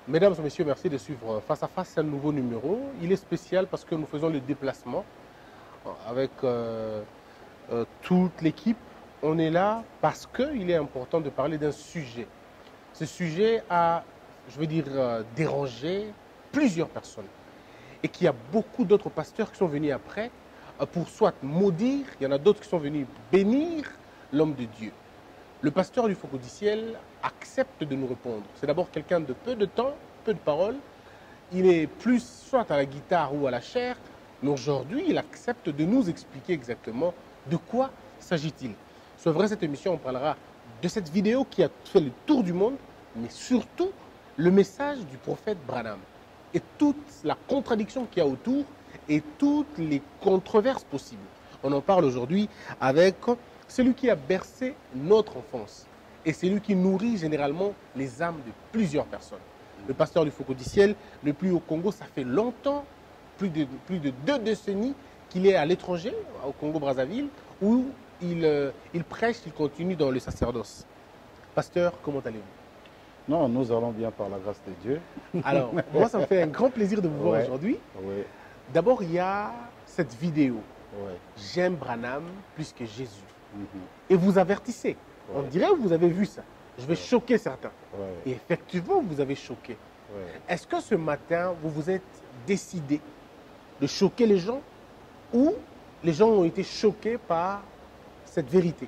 Mesdames et messieurs, merci de suivre Face à Face, un nouveau numéro. Il est spécial parce que nous faisons le déplacement avec toute l'équipe. On est là parce qu'il est important de parler d'un sujet. Ce sujet a, je veux dire, dérangé plusieurs personnes. Et qu'il y a beaucoup d'autres pasteurs qui sont venus après pour soit maudire, il y en a d'autres qui sont venus bénir l'homme de Dieu. Le pasteur du Focus du Ciel accepte de nous répondre. C'est d'abord quelqu'un de peu de temps, peu de paroles. Il est plus soit à la guitare ou à la chair, mais aujourd'hui, il accepte de nous expliquer exactement de quoi s'agit-il. C'est vrai, cette émission, on parlera de cette vidéo qui a fait le tour du monde, mais surtout le message du prophète Branham et toute la contradiction qu'il y a autour et toutes les controverses possibles. On en parle aujourd'hui avec celui qui a bercé notre enfance et celui qui nourrit généralement les âmes de plusieurs personnes. Le pasteur du Focus du Ciel, le plus au Congo, ça fait longtemps, plus de 2 décennies qu'il est à l'étranger, au Congo-Brazzaville, où il prêche, il continue dans le sacerdoce. Pasteur, comment allez-vous? Non, nous allons bien par la grâce de Dieu. Alors, moi, ça me fait un grand plaisir de vous voir aujourd'hui. Oui. D'abord, il y a cette vidéo. Oui. J'aime Branham plus que Jésus. Et vous avertissez. On dirait que vous avez vu ça. Je vais choquer certains. Et effectivement, vous avez choqué. Est-ce que ce matin, vous vous êtes décidé de choquer les gens ou les gens ont été choqués par cette vérité?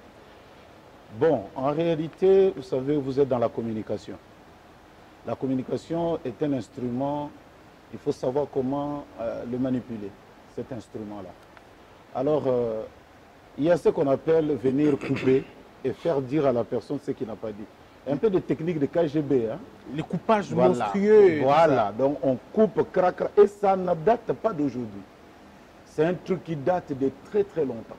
Bon, en réalité, vous savez, vous êtes dans la communication. La communication est un instrument, il faut savoir comment le manipuler, cet instrument-là. Alors, il y a ce qu'on appelle venir couper et faire dire à la personne ce qu'il n'a pas dit. Un peu de technique de KGB. Hein? Les coupages monstrueux. Voilà, donc on coupe, crac, crac, et ça ne date pas d'aujourd'hui. C'est un truc qui date de très très longtemps.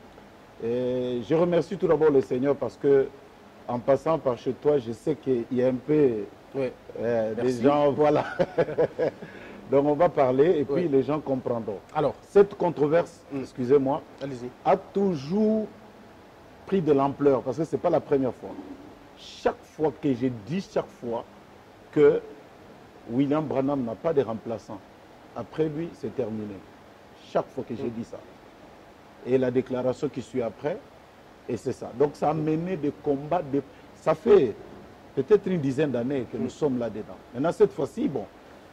Et je remercie tout d'abord le Seigneur parce que, en passant par chez toi, je sais qu'il y a un peu des gens, voilà. Donc on va parler et puis les gens comprendront. Alors, cette controverse, excusez-moi, a toujours pris de l'ampleur parce que ce n'est pas la première fois. Chaque fois que j'ai dit, chaque fois que William Branham n'a pas de remplaçant, après lui, c'est terminé. Chaque fois que j'ai dit ça. Et la déclaration qui suit après, et c'est ça. Donc ça a mené des combats, ça fait peut-être une dizaine d'années que nous sommes là-dedans. Maintenant, cette fois-ci, bon,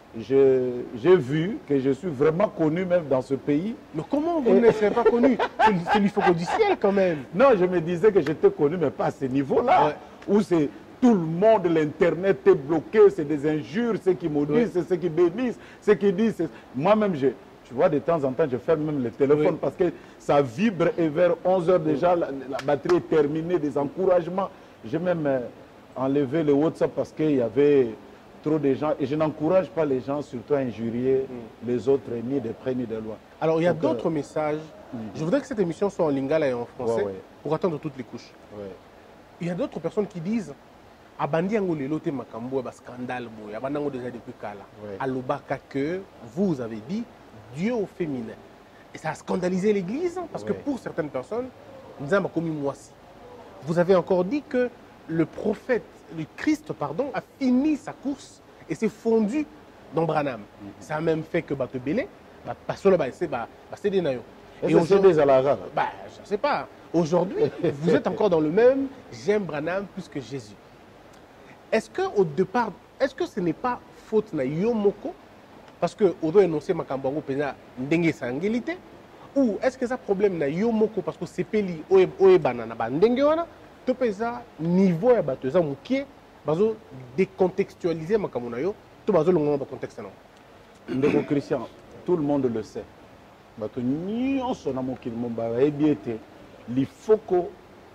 j'ai vu que je suis vraiment connu même dans ce pays. Mais comment vous ne serez pas connu? C'est du Focus du Ciel quand même. Non, je me disais que j'étais connu, mais pas à ce niveau-là, où c'est tout le monde, l'Internet est bloqué, c'est des injures, ceux qui maudissent, c'est ceux qui bénissent, ceux qui disent... Moi-même, tu vois, de temps en temps, je ferme même le téléphone parce que ça vibre et vers 11 h déjà, la batterie est terminée, des encouragements. J'ai même enlevé le WhatsApp parce qu'il y avait trop de gens et je n'encourage pas les gens surtout à injurier les autres, ni de près ni de loin. Alors, il y a d'autres messages. Je voudrais que cette émission soit en lingala et en français pour atteindre toutes les couches. Il y a d'autres personnes qui disent Abandi angolelo te makambo ba scandale boy abanango déjà depuis kala alobaka que vous avez dit Dieu au féminin et ça a scandalisé l'église parce que pour certaines personnes nzamba komi mwasi. Vous avez encore dit que le prophète, le Christ pardon, a fini sa course et s'est fondu dans Branham. Ça a même fait que bato belé pasolo ba c'est des nayo. Et aujourd'hui je ne sais pas. Aujourd'hui, vous êtes encore dans le même j'aime Branham plus que Jésus. Est-ce qu'au départ, est-ce que ce n'est pas faute na yomoko parce que on doit énoncer makambango pena ndenge sangilité ou est-ce que ça problème na yomoko parce que c'est peli oebana na ba ndenge wana to pesa niveau ya bato za mukie bazo décontextualiser makambo na yo to bazo longo ba contexte non. Ndeko Christian, tout le monde le sait. Bato nyonso na mokili momba ebiete li foko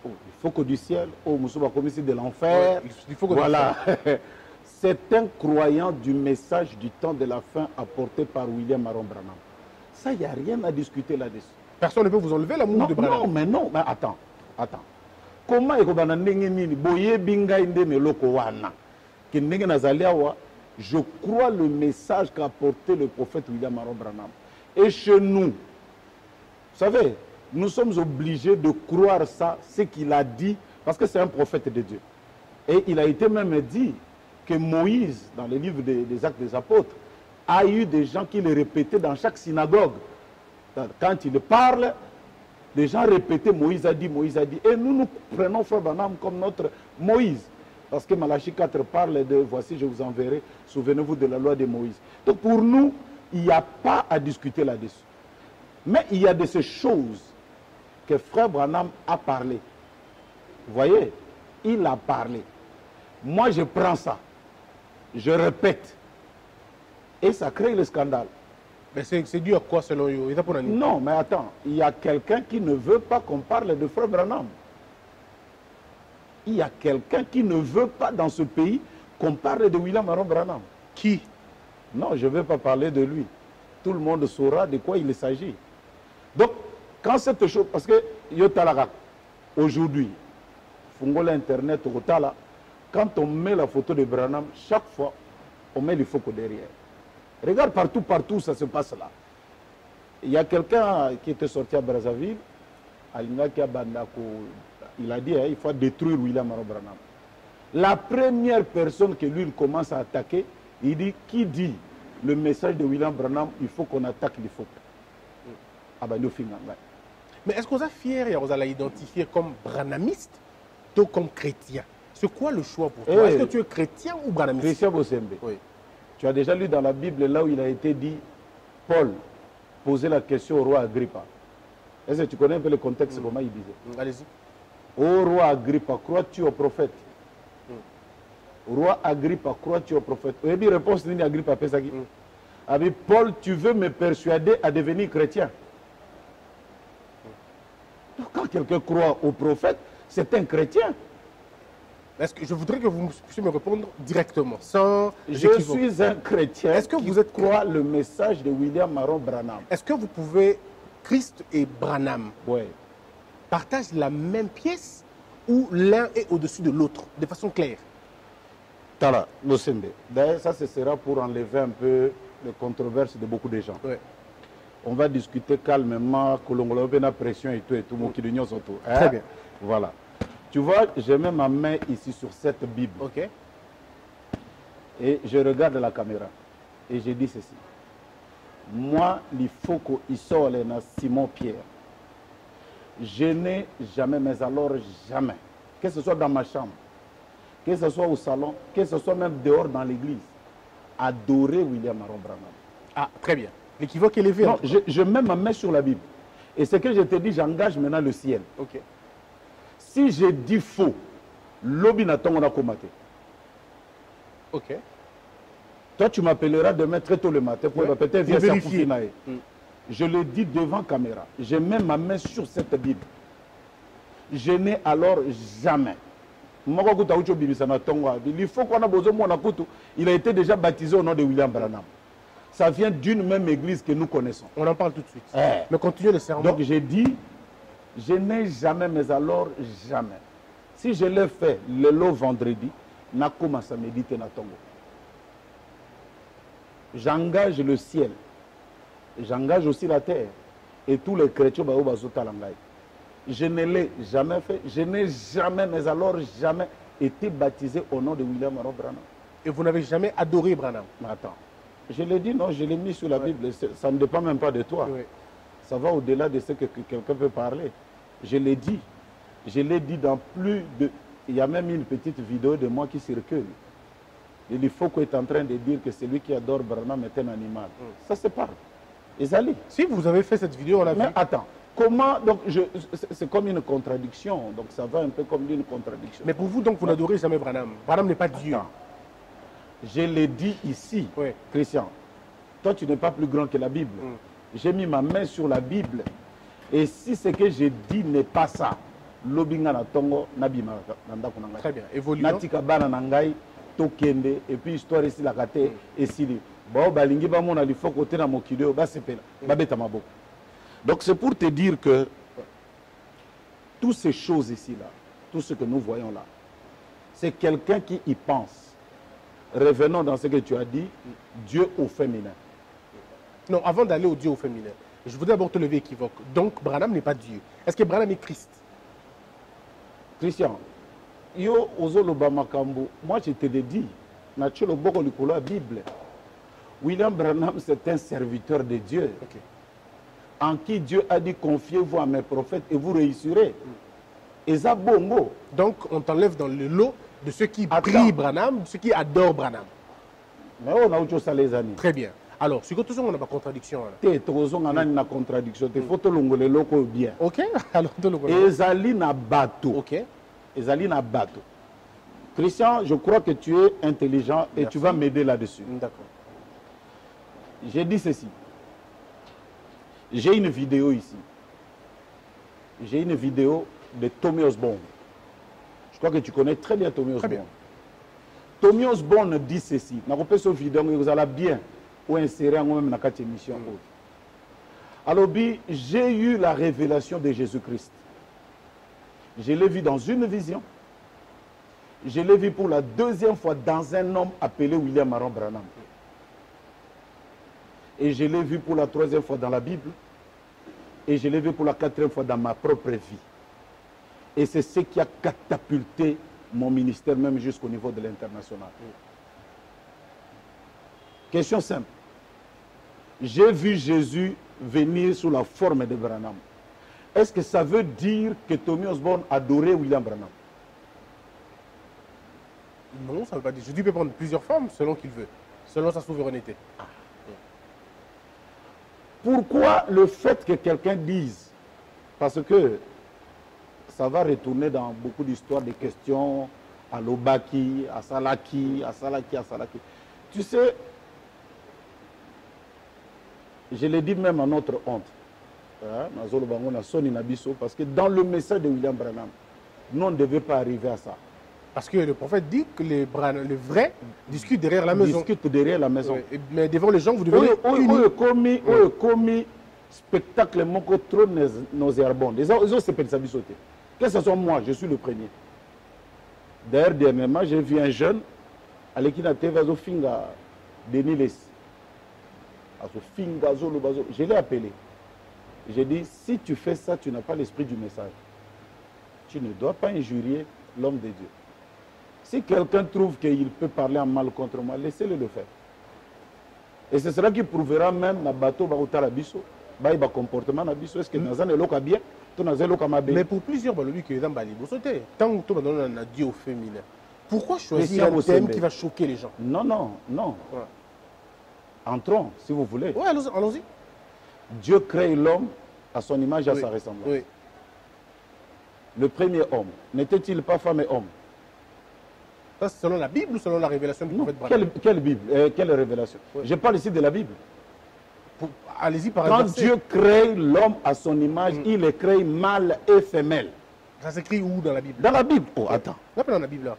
du ciel, au Moussouba Commissi de l'enfer. Voilà. C'est un croyant du message du temps de la fin apporté par William Aaron Branham. Ça, il n'y a rien à discuter là-dessus. Personne ne peut vous enlever l'amour de Branham. Non, mais non. Mais attends. Comment est-ce que je crois le message qu'a apporté le prophète William Aaron Branham. Et chez nous, vous savez, nous sommes obligés de croire ça, ce qu'il a dit, parce que c'est un prophète de Dieu. Et il a été même dit que Moïse, dans les livres des Actes des Apôtres, a eu des gens qui le répétaient dans chaque synagogue. Quand il parle, les gens répétaient Moïse a dit, Moïse a dit. Et nous prenons Frère Branham comme notre Moïse. Parce que Malachie 4 parle de voici, je vous enverrai, souvenez-vous de la loi de Moïse. Donc pour nous, il n'y a pas à discuter là-dessus. Mais il y a de ces choses que Frère Branham a parlé. Vous voyez, il a parlé. Moi, je prends ça, je répète, et ça crée le scandale. Mais c'est dû à quoi selon vous? Non, mais attends, il y a quelqu'un qui ne veut pas qu'on parle de Frère Branham. Il y a quelqu'un qui ne veut pas dans ce pays qu'on parle de William Aaron Branham. Qui? Non, je ne vais pas parler de lui. Tout le monde saura de quoi il s'agit. Donc, quand cette chose, parce que aujourd'hui, Fungola Internet, quand on met la photo de Branham, chaque fois, on met les photos derrière. Regarde partout, ça se passe là. Il y a quelqu'un qui était sorti à Brazzaville, il a dit il faut détruire William Aaron Branham. La première personne que lui il commence à attaquer, il dit qui dit le message de William Branham, il faut qu'on attaque les photos. Mais est-ce qu'on est fier et on l'a identifié comme branhamiste ou comme chrétien? C'est quoi le choix pour toi? Est-ce que tu es chrétien ou branhamiste? Christian Bosembe. Oui. Tu as déjà lu dans la Bible là où il a été dit, Paul posait la question au roi Agrippa. Est-ce que tu connais un peu le contexte, comment il disait? Allez-y. Ô roi Agrippa, crois-tu au prophète? Roi Agrippa, crois-tu au prophète? Et puis réponse de Agrippa, Paul, tu veux me persuader à devenir chrétien? Quand quelqu'un croit au prophète, c'est un chrétien. Est-ce que je voudrais que vous puissiez me répondre directement, sans je suis un chrétien. Est-ce que vous êtes croit le message de William Aaron Branham? Est-ce que vous pouvez, Christ et Branham, oui, partagent la même pièce ou l'un est au-dessus de l'autre, de façon claire? Tala, d'ailleurs, ça, ce sera pour enlever un peu les controverses de beaucoup de gens. Oui. On va discuter calmement, que l'on ait la pression et tout, mon qui l'union autour. Très bien. Voilà. Tu vois, je mets ma main ici sur cette Bible. Ok. Et je regarde la caméra. Et je dis ceci. Moi, il faut qu'il soit Simon Pierre. Je n'ai jamais, mais alors jamais, que ce soit dans ma chambre, que ce soit au salon, que ce soit même dehors dans l'église, adorer William Aaron Branham. Ah, très bien. L'équivoque est élevé. Non, je mets ma main sur la Bible. Et ce que je te dis, j'engage maintenant le ciel. Ok. Si je dis faux, l'obi n'attend on a combattu. Ok. Toi, tu m'appelleras demain très tôt le matin pour peut-être vérifier. Je le dis devant caméra. Je mets ma main sur cette Bible. Je n'ai alors jamais. Il faut qu'on a besoin de il a été déjà baptisé au nom de William Branham. Ça vient d'une même église que nous connaissons. On en parle tout de suite. Mais continuez le serment. Donc j'ai dit, je n'ai jamais, mais alors jamais. Si je l'ai fait le lot vendredi, n'a commencé à méditer na tongo. J'engage le ciel. J'engage aussi la terre. Et tous les chrétiens, je ne l'ai jamais fait. Je n'ai jamais, mais alors jamais été baptisé au nom de William Aaron Branham. Et vous n'avez jamais adoré Branham? Mais attends. Je l'ai dit, non, je l'ai mis sur la Bible. Ça ne dépend même pas de toi. Oui. Ça va au-delà de ce que quelqu'un peut parler. Je l'ai dit. Je l'ai dit dans plus de... Il y a même une petite vidéo de moi qui circule. Il faut qu'on est en train de dire que celui qui adore Branham est un animal. Ça se parle. Ezali. Si vous avez fait cette vidéo, on l'a vu. Mais attends. Comment, donc, c'est comme une contradiction. Donc ça va un peu comme une contradiction. Mais pour vous, donc, vous n'adorez jamais Branham. Branham n'est pas Dieu. Attends. Je l'ai dit ici, Christian. Toi, tu n'es pas plus grand que la Bible. J'ai mis ma main sur la Bible. Et si ce que j'ai dit n'est pas ça, l'obinga na tongo nabima nanda kunanga. Très bien. Évoluons. Natika bana nangai tokende et puis histoire ici la kate et sili. Ba balingi ba mona li faut côté na mokideo ba sepela. Ba beta maboko. Donc c'est pour te dire que toutes ces choses ici là, tout ce que nous voyons là, c'est quelqu'un qui y pense. Revenons dans ce que tu as dit, Dieu au féminin. Non, avant d'aller au Dieu au féminin, je voudrais d'abord te lever équivoque. Donc, Branham n'est pas Dieu. Est-ce que Branham est Christ? Christian, yo ozoloba makambo, moi je te l'ai dit, Nature beaucoup de la Bible. William Branham, c'est un serviteur de Dieu. Okay. En qui Dieu a dit confiez-vous à mes prophètes et vous réussirez. Et ça bongo. Donc on t'enlève dans le lot de ceux qui prient Branham, ceux qui adorent Branham. Mais on a autre chose les années. Très bien. Alors, sur côté on a pas contradiction. Tu es une contradiction. Il faut te le loco bien. Ok. Alors, Ezali na bateau. Ok. Ezali na bateau. Christian, je crois que tu es intelligent et tu vas m'aider là-dessus. D'accord. J'ai dit ceci. J'ai une vidéo ici. J'ai une vidéo de Tommy Osborne. Je crois que tu connais très bien Tommy Osborne. Tommy Osborne dit ceci. Dans cette vidéo, vous allez bien ou insérer même dans cette émission. Alors, j'ai eu la révélation de Jésus-Christ. Je l'ai vu dans une vision. Je l'ai vu pour la deuxième fois dans un homme appelé William Aaron Branham. Et je l'ai vu pour la troisième fois dans la Bible. Et je l'ai vu pour la quatrième fois dans ma propre vie. Et c'est ce qui a catapulté mon ministère même jusqu'au niveau de l'international. Question simple. J'ai vu Jésus venir sous la forme de Branham. Est-ce que ça veut dire que Tommy Osborne adorait William Branham? Non, ça ne veut pas dire. Jésus peut prendre plusieurs formes selon qu'il veut, selon sa souveraineté. Pourquoi le fait que quelqu'un dise, parce que ça va retourner dans beaucoup d'histoires, des questions à Lobaki, à Salaki, à Salaki, à Salaki. Tu sais, je l'ai dit même à notre honte, parce que dans le message de William Branham, nous on ne devait pas arriver à ça. Parce que le prophète dit que les vrais discutent derrière la maison. Discutent derrière la maison. Oui, mais devant les gens, vous devez commis spectacle moko trop nauséabond. Les autres c'est pas sauter. Que ce soit moi, je suis le premier. D'ailleurs, dernièrement, j'ai vu un jeune à l'équina TV Finga Denis Lessi. Je l'ai appelé. J'ai dit, si tu fais ça, tu n'as pas l'esprit du message. Tu ne dois pas injurier l'homme de Dieu. Si quelqu'un trouve qu'il peut parler en mal contre moi, laissez-le le faire. Et ce sera qui prouvera même na bateau baouta la biso, ba comportement na biso, est-ce que nazan est loka bien, tout nazan est loka mabe. Mais pour plusieurs balobi que dans bali bosoté, tant que tu donnes un Dieu au féminin. Pourquoi choisir un thème qui va choquer les gens? Non, non, non. Ouais. Entrons, si vous voulez. Oui, allons-y. Dieu crée l'homme à son image et à sa ressemblance. Oui. Le premier homme, n'était-il pas femme et homme? Ça, c'est selon la Bible ou selon la révélation du prophète Branham? Quelle Bible? Quelle révélation? Oui. Je parle ici de la Bible. Allez-y par exemple. Quand Dieu crée l'homme à son image, il le crée mâle et femelle. Ça s'écrit où dans la Bible? Dans la Bible. Oh, attends. Dans la Bible là.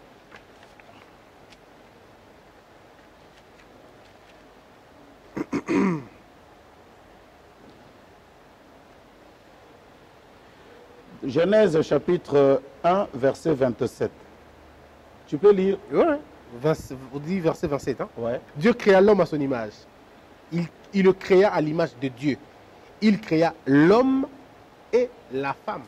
Genèse chapitre 1, verset 27. Tu peux lire? Oui, vous dites verset 27. Hein? Ouais. Dieu créa l'homme à son image. Il le créa à l'image de Dieu. Il créa l'homme et la femme.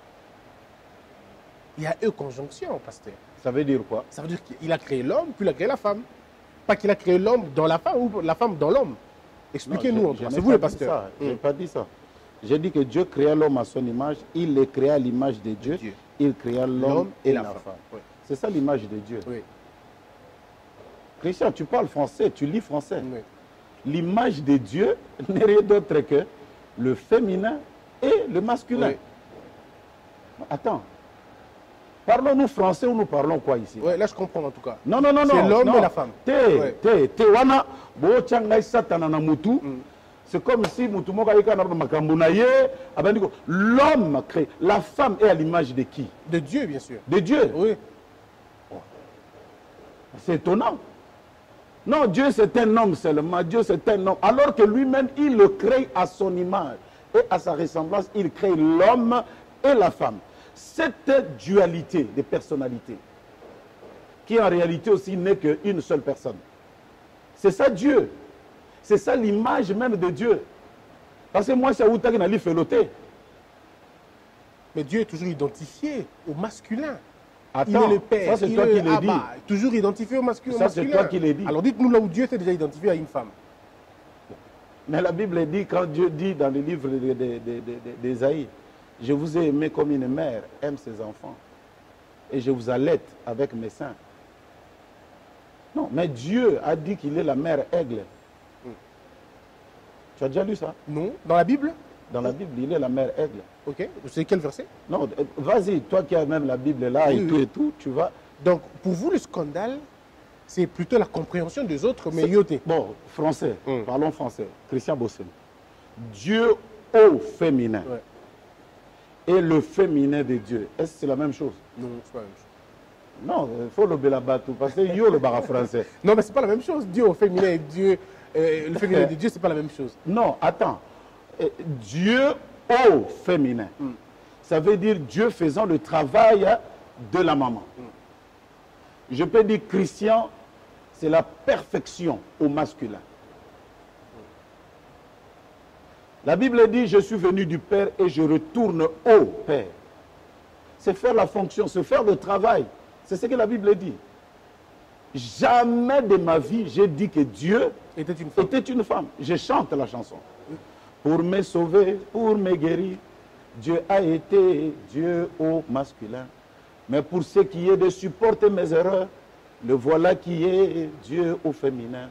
Il y a eux conjonction, pasteur. Ça veut dire quoi? Ça veut dire qu'il a créé l'homme, puis il a créé la femme. Pas qu'il a créé l'homme dans la femme ou la femme dans l'homme. Expliquez-nous, c'est vous le pasteur. Je n'ai pas dit ça. J'ai dit que Dieu créa l'homme à son image, il le créa à l'image de Dieu, il créa l'homme et la femme. Oui. C'est ça l'image de Dieu. Oui. Christian, tu parles français, tu lis français. Oui. L'image de Dieu n'est rien d'autre que le féminin et le masculin. Oui. Attends. Parlons-nous français ou nous parlons quoi ici? Oui, là je comprends en tout cas. Non, non, non, non. C'est l'homme et la femme. C'est comme si l'homme crée. La femme est à l'image de qui? De Dieu, bien sûr. De Dieu? Oui. C'est étonnant. Non, Dieu c'est un homme seulement. Dieu c'est un homme. Alors que lui-même, il le crée à son image. Et à sa ressemblance, il crée l'homme et la femme. Cette dualité de personnalité, qui en réalité aussi n'est qu'une seule personne. C'est ça Dieu. C'est ça l'image même de Dieu. Parce que moi, c'est où tu as fait l'ôter. Mais Dieu est toujours identifié au masculin. il est le père. Ça, c'est toi qui l'as dit. Toujours identifié au masculin. Ça, c'est toi qui l'as dit. Alors dites-nous là où Dieu s'est déjà identifié à une femme. Mais la Bible dit, quand Dieu dit dans le livre d'Ésaïe, je vous ai aimé comme une mère aime ses enfants, et je vous allaite avec mes seins. Non, mais Dieu a dit qu'il est la mère aigle. Tu as déjà lu ça? Non. Dans la Bible? Dans la Bible, il est la mère aigle. Ok. C'est quel verset? Non, vas-y, toi qui as même la Bible là et tout, tu vas... Donc, pour vous, le scandale, c'est plutôt la compréhension des autres, mais yoté. Bon, français, parlons français. Christian Bossel. Dieu au féminin et le féminin de Dieu. Est-ce que c'est la même chose? Non, c'est pas la même chose. Non, il faut le belabatou parce que yo le bara français. Non, mais c'est pas la même chose. Dieu au féminin et Dieu, le féminin de Dieu, c'est pas la même chose. Non, attends. Dieu au féminin. Ça veut dire Dieu faisant le travail de la maman. Je peux dire Christian, c'est la perfection au masculin. La Bible dit, je suis venu du Père et je retourne au Père. C'est faire la fonction, c'est faire le travail. C'est ce que la Bible dit. Jamais de ma vie, j'ai dit que Dieu était une femme. Je chante la chanson. Pour me sauver, pour me guérir, Dieu a été Dieu au masculin. Mais pour ce qui est de supporter mes erreurs, le voilà qui est Dieu au féminin.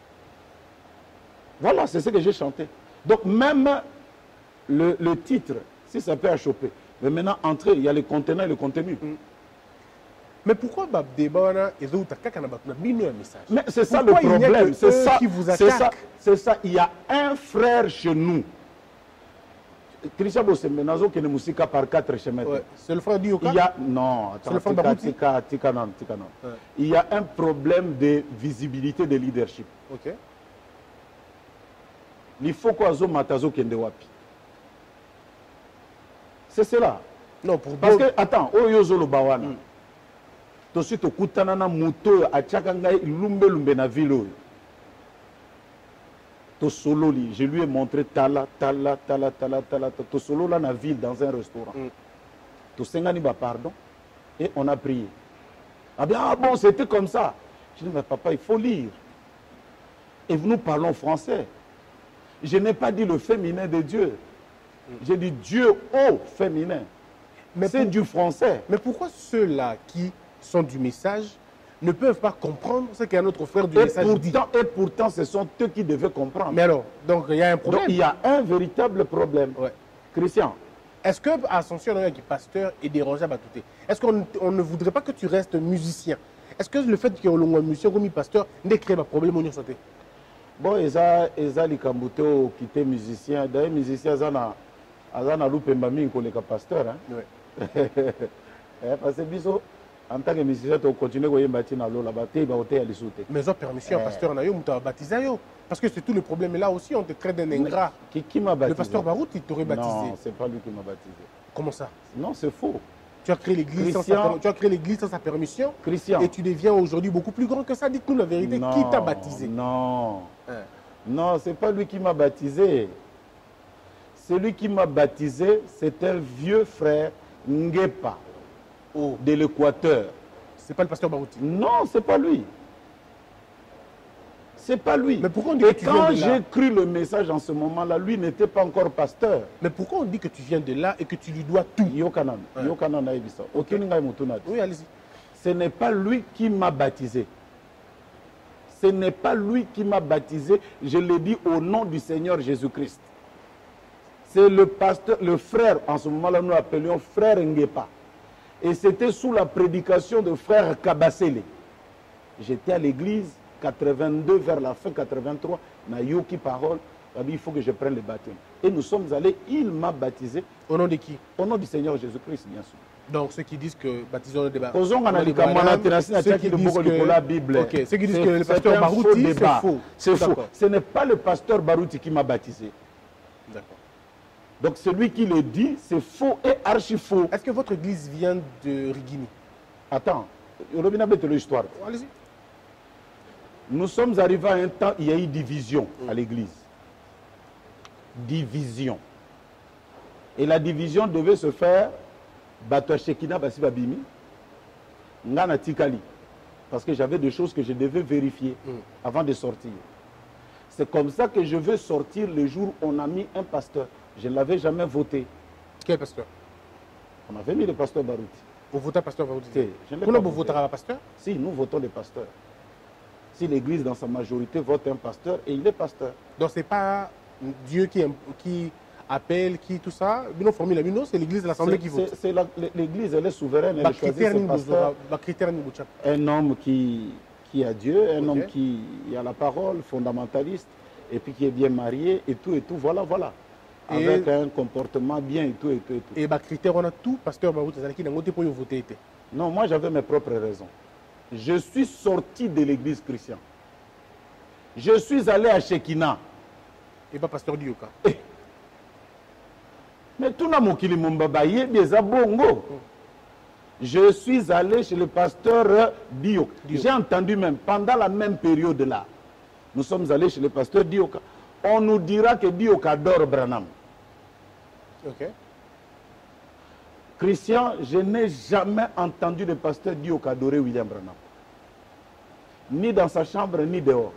Voilà, c'est ce que j'ai chanté. Donc même le titre, si ça peut choper. Mais maintenant, entrer, il y a le contenant et le contenu. Mais pourquoi débat Mais c'est ça le problème. C'est ça qui vous attaque. C'est ça. Il y a un frère chez nous. Christian Bossemenazo qui est musika par 4 chemins. C'est le frère d'Ioka? Non, c'est le frère Barouti. Il y a un problème de visibilité de leadership. Ok. Il faut qu'Azo Matazo kende wapi. C'est cela. Non, pour parce que, attends, Oyozo lo bawana. Tosi to kutana na muto a tchakanga lumbe na ville. To solo li, je lui ai montré tala. To solo là na ville dans un restaurant. To sengani ba pardon et on a prié. Ah bien, ah bon, c'était comme ça. Je dis mais papa, il faut lire. Et nous parlons français. Je n'ai pas dit le féminin de Dieu. J'ai dit Dieu au féminin. C'est du français. Mais pourquoi ceux-là qui sont du message ne peuvent pas comprendre ce qu'un autre frère du message dit? Et pourtant, ce sont eux qui devaient comprendre. Mais alors, donc il y a un problème. Donc il y a un véritable problème. Christian. Est-ce que Ascension qui est pasteur est dérangé à Batouté? Est-ce qu'on ne voudrait pas que tu restes musicien? Est-ce que le fait qu'il y ait un musicien comme pasteur ne crée pas de problème au santé? Bon, Eza Likambouto qui était musicien. D'ailleurs, musicien, Azana Loupemba Minko le pasteur. Parce que biso, en tant que musicien, tu continues à bâtir dans l'eau là-bas, tu vas à l'isouté. Mais ils ont permission, pasteur, tu as baptisé. Parce que c'est tout le problème. Là aussi, on te traite d'un ingrat. Qui m'a baptisé? Le pasteur Barout, il t'aurait baptisé. Non, c'est pas lui qui m'a baptisé. Comment ça? Non, c'est faux. Tu as créé l'église sans sa permission. Christian. Et tu deviens aujourd'hui beaucoup plus grand que ça. Dites-nous la vérité. Non, qui t'a baptisé? Non. Non, c'est pas lui qui m'a baptisé. Celui qui m'a baptisé, c'est un vieux frère Ngepa de l'Équateur. C'est pas le pasteur Barouti? Non, c'est pas lui. C'est pas lui. Mais pourquoi on dit Et que tu viens de là? quand j'ai cru le message en ce moment-là, lui n'était pas encore pasteur. Mais pourquoi on dit que tu viens de là et que tu lui dois tout? Yokanan. Yokanan Aïbissa. Oui, allez-y. Ce n'est pas lui qui m'a baptisé. Ce n'est pas lui qui m'a baptisé. Je l'ai dit au nom du Seigneur Jésus-Christ. C'est le pasteur, le frère, en ce moment-là, nous l'appelions frère Ngepa. Et c'était sous la prédication de frère Kabasele. J'étais à l'église, 82, vers la fin 83, na yoki parole, il faut que je prenne le baptême. Et nous sommes allés, il m'a baptisé. Au nom de qui? Au nom du Seigneur Jésus-Christ, bien sûr. Donc ceux qui disent que baptisons le débat. Ceux qui disent que la Bible. Ok, ceux qui disent que le pasteur Barouti, c'est faux. C'est faux. Ce n'est pas le pasteur Barouti qui m'a baptisé. D'accord. Donc celui qui le dit, c'est faux et archi faux. Est-ce que votre église vient de Rigini? Attends, l'histoire. Allez-y. Nous sommes arrivés à un temps, il y a eu division à l'église. Division. Et la division devait se faire Bato Shekina Basi Babimi Ngana Tikali. Parce que j'avais des choses que je devais vérifier avant de sortir. C'est comme ça que je veux sortir le jour où on a mis un pasteur. Je ne l'avais jamais voté. Quel pasteur? On avait mis le pasteur Barouti. Vous votez pasteur Barouti? Vous votez un pasteur? Si, nous votons des pasteurs. Si l'Église dans sa majorité vote un pasteur, et il est pasteur. Donc ce n'est pas Dieu qui appelle, qui tout ça. Nous formule la c'est l'Église de l'Assemblée qui vote. L'Église, elle est souveraine, elle choisit ses pasteurs. Un homme qui a Dieu, un homme qui a la parole, fondamentaliste, et puis qui est bien marié, et tout, voilà, voilà. Avec un comportement bien, et tout. Et les critères, on a tout, pasteur Barouti, qui n'a pas pour voter. Non, moi j'avais mes propres raisons. Je suis sorti de l'église chrétienne. Je suis allé à Shekina. Et pas pasteur Dioka. Mais tout n'a pas des abongo. Je suis allé chez le pasteur Dioka. J'ai entendu même, pendant la même période là, nous sommes allés chez le pasteur Dioka. On nous dira que Dioka adore Branham. Ok. Christian, je n'ai jamais entendu le pasteur Dioka adorer William Branham. Ni dans sa chambre, ni dehors.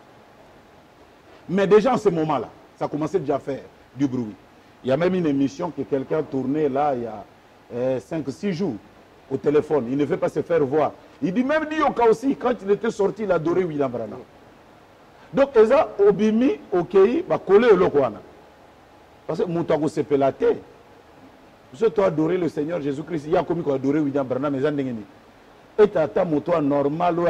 Mais déjà en ce moment-là, ça commençait déjà à faire du bruit. Il y a même une émission que quelqu'un tournait là il y a 5-6 jours au téléphone. Il ne veut pas se faire voir. Il dit même Dioka aussi, quand il était sorti, il adorait William Branham. Donc, Eza, Obimi, Okei, va coller le Kwana. Parce que Moutago se pelaté. Parce que tu as adoré le Seigneur Jésus-Christ. Il y a comme tu as adoré William Branham. Et tu as un normal, ou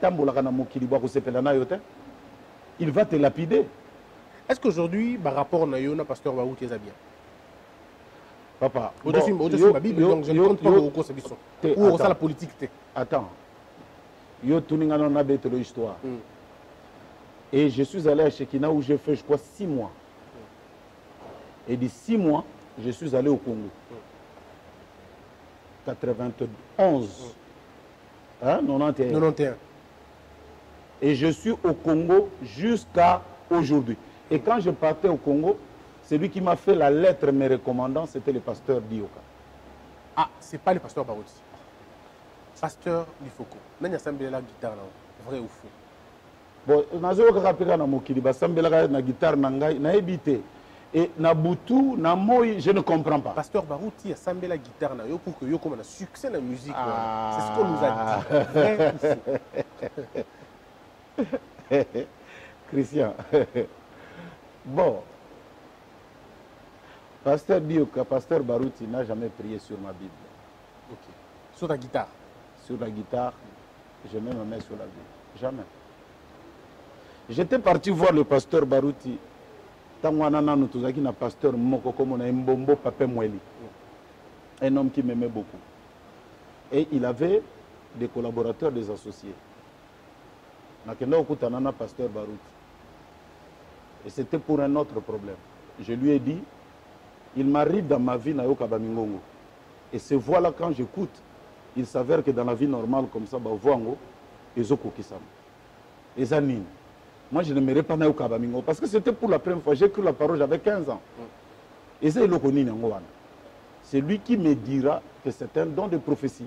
il va te lapider. Est-ce qu'aujourd'hui, par rapport à Yona, pasteur Barouti, c'est bien? Papa, la Bible, donc je ne compte pas beaucoup ça. Ou ça la politique. Attends. Yo tuninga na bête l'histoire. Et je suis allé à Shekina où j'ai fait, je crois, 6 mois. Et de 6 mois, je suis allé au Congo. 91. Hein, 91. Et je suis au Congo jusqu'à aujourd'hui. Et quand je partais au Congo, celui qui m'a fait la lettre me recommandant, c'était le pasteur Dioka. Ah, c'est pas le pasteur Barouti. Pasteur Lifoko. N'a pas la guitare là, vrai ou faux? Bon, nazo kapeka na mokili basambelaka na guitare na ngai na ebité et na butu na moi je ne comprends pas. Pasteur Barouti a sambe la guitare na yo pour que yo comme un succès dans la musique. C'est ce qu'on nous a dit. Vrai ou faux? Christian. Bon. Pasteur Dioka, pasteur Barouti n'a jamais prié sur ma Bible. OK. Sur ta guitare? Sur la guitare, je mets ma main sur la Bible. Jamais. J'étais parti voir le pasteur Barouti. Un pasteur Moko comme Mbombo Papé Mweli. Un homme qui m'aimait beaucoup. Et il avait des collaborateurs, des associés. Nakenda Okutanana pasteur Barouti. Et c'était pour un autre problème. Je lui ai dit, il m'arrive dans ma vie Nayoka Bamingongo. Et ces voix-là, quand j'écoute, il s'avère que dans la vie normale comme ça, Voango, Ezoko Kisam. Ezanine. Moi, je n'aimerais pas Nayoka Bamingo parce que c'était pour la première fois. J'ai cru la parole, j'avais 15 ans. Et c'est lui qui me dira que c'est un don de prophétie.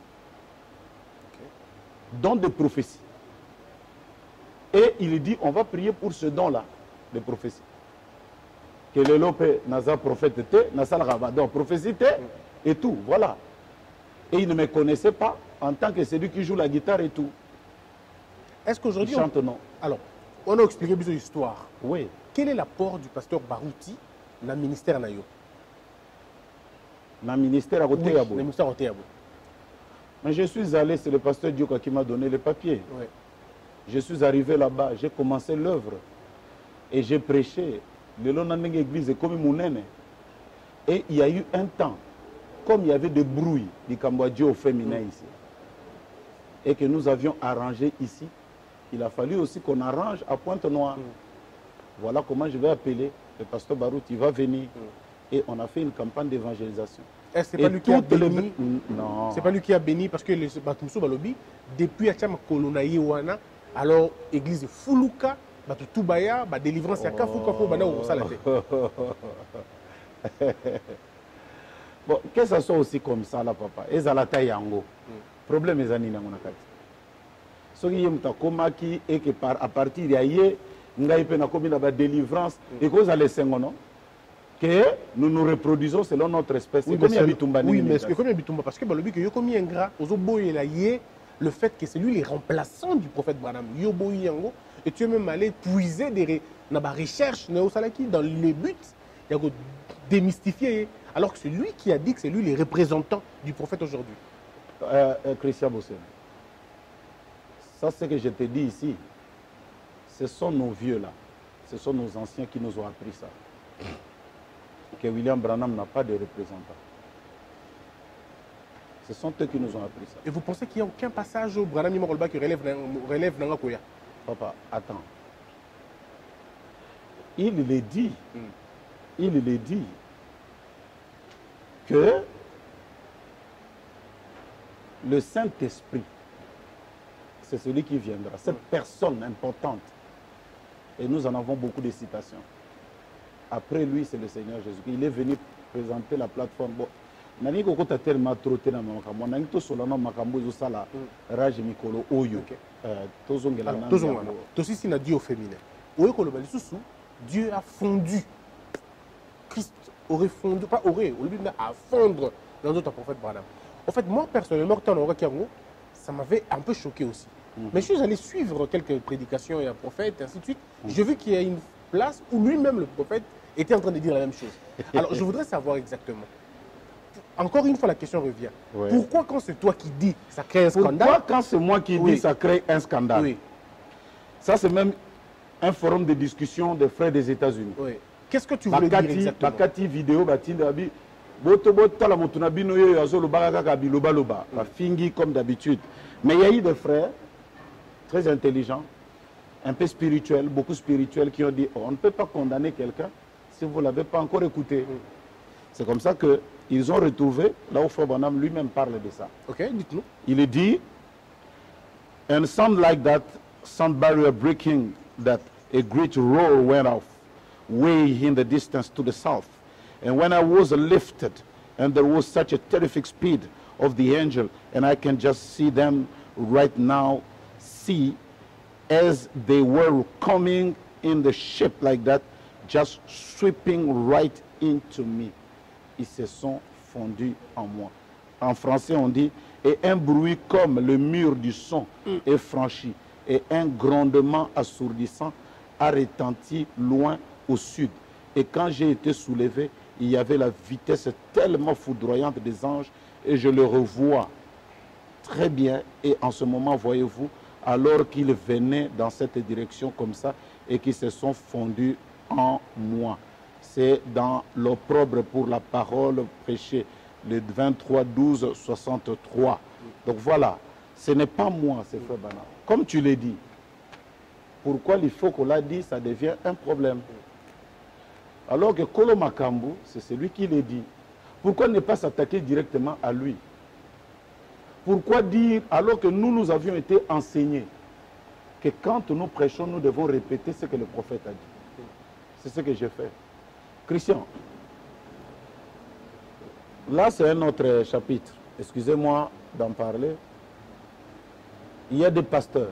Don de prophétie. Et il dit, on va prier pour ce don-là de prophétie. Que le Lope Naza prophète était, Naza donc prophétie et tout, voilà. Et il ne me connaissait pas en tant que celui qui joue la guitare et tout. Est-ce qu'aujourd'hui... chante non. Alors, on a expliqué plus l'histoire. Oui. Quel est l'apport du pasteur Barouti dans le ministère Nayo? Dans le ministère à côté. Oui, le ministère à côté. Mais je suis allé, c'est le pasteur Dioka qui m'a donné les papiers. Oui. Je suis arrivé là-bas, j'ai commencé l'œuvre. Et j'ai prêché. Le long de l'église est comme Mounene. Et il y a eu un temps, comme il y avait des bruits du Cambodge au féminin ici, et que nous avions arrangé ici, il a fallu aussi qu'on arrange à Pointe-Noire. Voilà comment je vais appeler le pasteur Barouti. Il va venir. Et on a fait une campagne d'évangélisation. C'est pas lui qui a béni. Non. C'est pas lui qui a béni parce que le Batumso Balobi, depuis Acham Kolonaï Wana, alors église Fuluka, Batutubaya, délivrance à Kafuka pour Bana ou Salate. Bon, que ça soit aussi comme ça là, papa. Et Zalata Yango. problème ezali nango na kati soki ye muta komaki et que à partir ya ye ngai pe na komi na ba délivrance et cause à l'essengo non que nous nous reproduisons selon notre espèce. Oui, mais c'est comme Bitumba parce que balobi que yo komi ingrat ozoboye la ye le fait que c'est lui les remplaçants du prophète Branham yo boyi yango et tu es même allé puiser des na ba recherche na osalaki dans le but ya ko démystifier alors que c'est lui qui a dit que c'est lui les représentants du prophète aujourd'hui. Christian Bossé, ça c'est ce que je te dis ici. Ce sont nos vieux là, ce sont nos anciens qui nous ont appris ça. Que William Branham n'a pas de représentant. Ce sont eux qui nous ont appris ça. Et vous pensez qu'il n'y a aucun passage au Branham Nimorolba qui relève Nangakoya? Papa, attends. Il le dit. Il le dit que le Saint-Esprit, c'est celui qui viendra, cette personne importante. Et nous en avons beaucoup de citations. Après lui, c'est le Seigneur Jésus. Il est venu présenter la plateforme. Bon, nani ko kota tellement trotté na makambo nani to solana makambo zo sala rage mikolo oyo tozongela na tosisi na Dieu au féminin oyo ko loba lisusu Dieu a fondu Christ aurait fondu pas aurait au lieu à fondre dans notre prophète Branham. En fait moi personnellement quand on Kiango ça m'avait un peu choqué aussi. Mais je suis allé suivre quelques prédications et un prophète et ainsi de suite. J'ai vu qu'il y a une place où lui-même le prophète était en train de dire la même chose. Alors je voudrais savoir exactement. Encore une fois, la question revient. Oui. Pourquoi quand c'est toi qui dis, ça crée un scandale? Pourquoi quand c'est moi qui dis, ça crée un scandale? Oui. Ça, c'est même un forum de discussion des frères des États-Unis. Oui. Qu'est-ce que tu voulais dire exactement? Bakati vidéo, Batindabi, Botobo, Talamotunabino, Yazolo, Baraka, Biloba, Loba, Fingi comme d'habitude. Mais il y a eu des frères très intelligents, un peu spirituels, beaucoup spirituels, qui ont dit, oh, on ne peut pas condamner quelqu'un si vous ne l'avez pas encore écouté. C'est comme ça qu'ils ont retrouvé, là où Frère Branham lui-même parle de ça. Ok, dites-nous. Il dit, and sound like that, sound barrier breaking, that a great roar went off, way in the distance to the south. And when I was lifted, and there was such a terrific speed of the angel, and I can just see them right now, see, as they were coming in the ship like that, just sweeping right into me. Ils se sont fondus en moi. En français, on dit, et un bruit comme le mur du son est franchi, et un grondement assourdissant a retenti loin au sud. Et quand j'ai été soulevé, il y avait la vitesse tellement foudroyante des anges, et je le revois très bien. Et en ce moment, voyez-vous, alors qu'ils venaient dans cette direction comme ça, et qu'ils se sont fondus en moi. C'est dans l'opprobre pour la parole prêchée, le 23-12-63. Donc voilà, ce n'est pas moi, c'est Frère Branham. Comme tu l'as dit, pourquoi il faut qu'on l'a dit, ça devient un problème. Alors que Kolo Makambu, c'est celui qui l'a dit. Pourquoi ne pas s'attaquer directement à lui? Pourquoi dire, alors que nous avions été enseignés, que quand nous prêchons, nous devons répéter ce que le prophète a dit. C'est ce que j'ai fait. Christian, là c'est un autre chapitre. Excusez-moi d'en parler. Il y a des pasteurs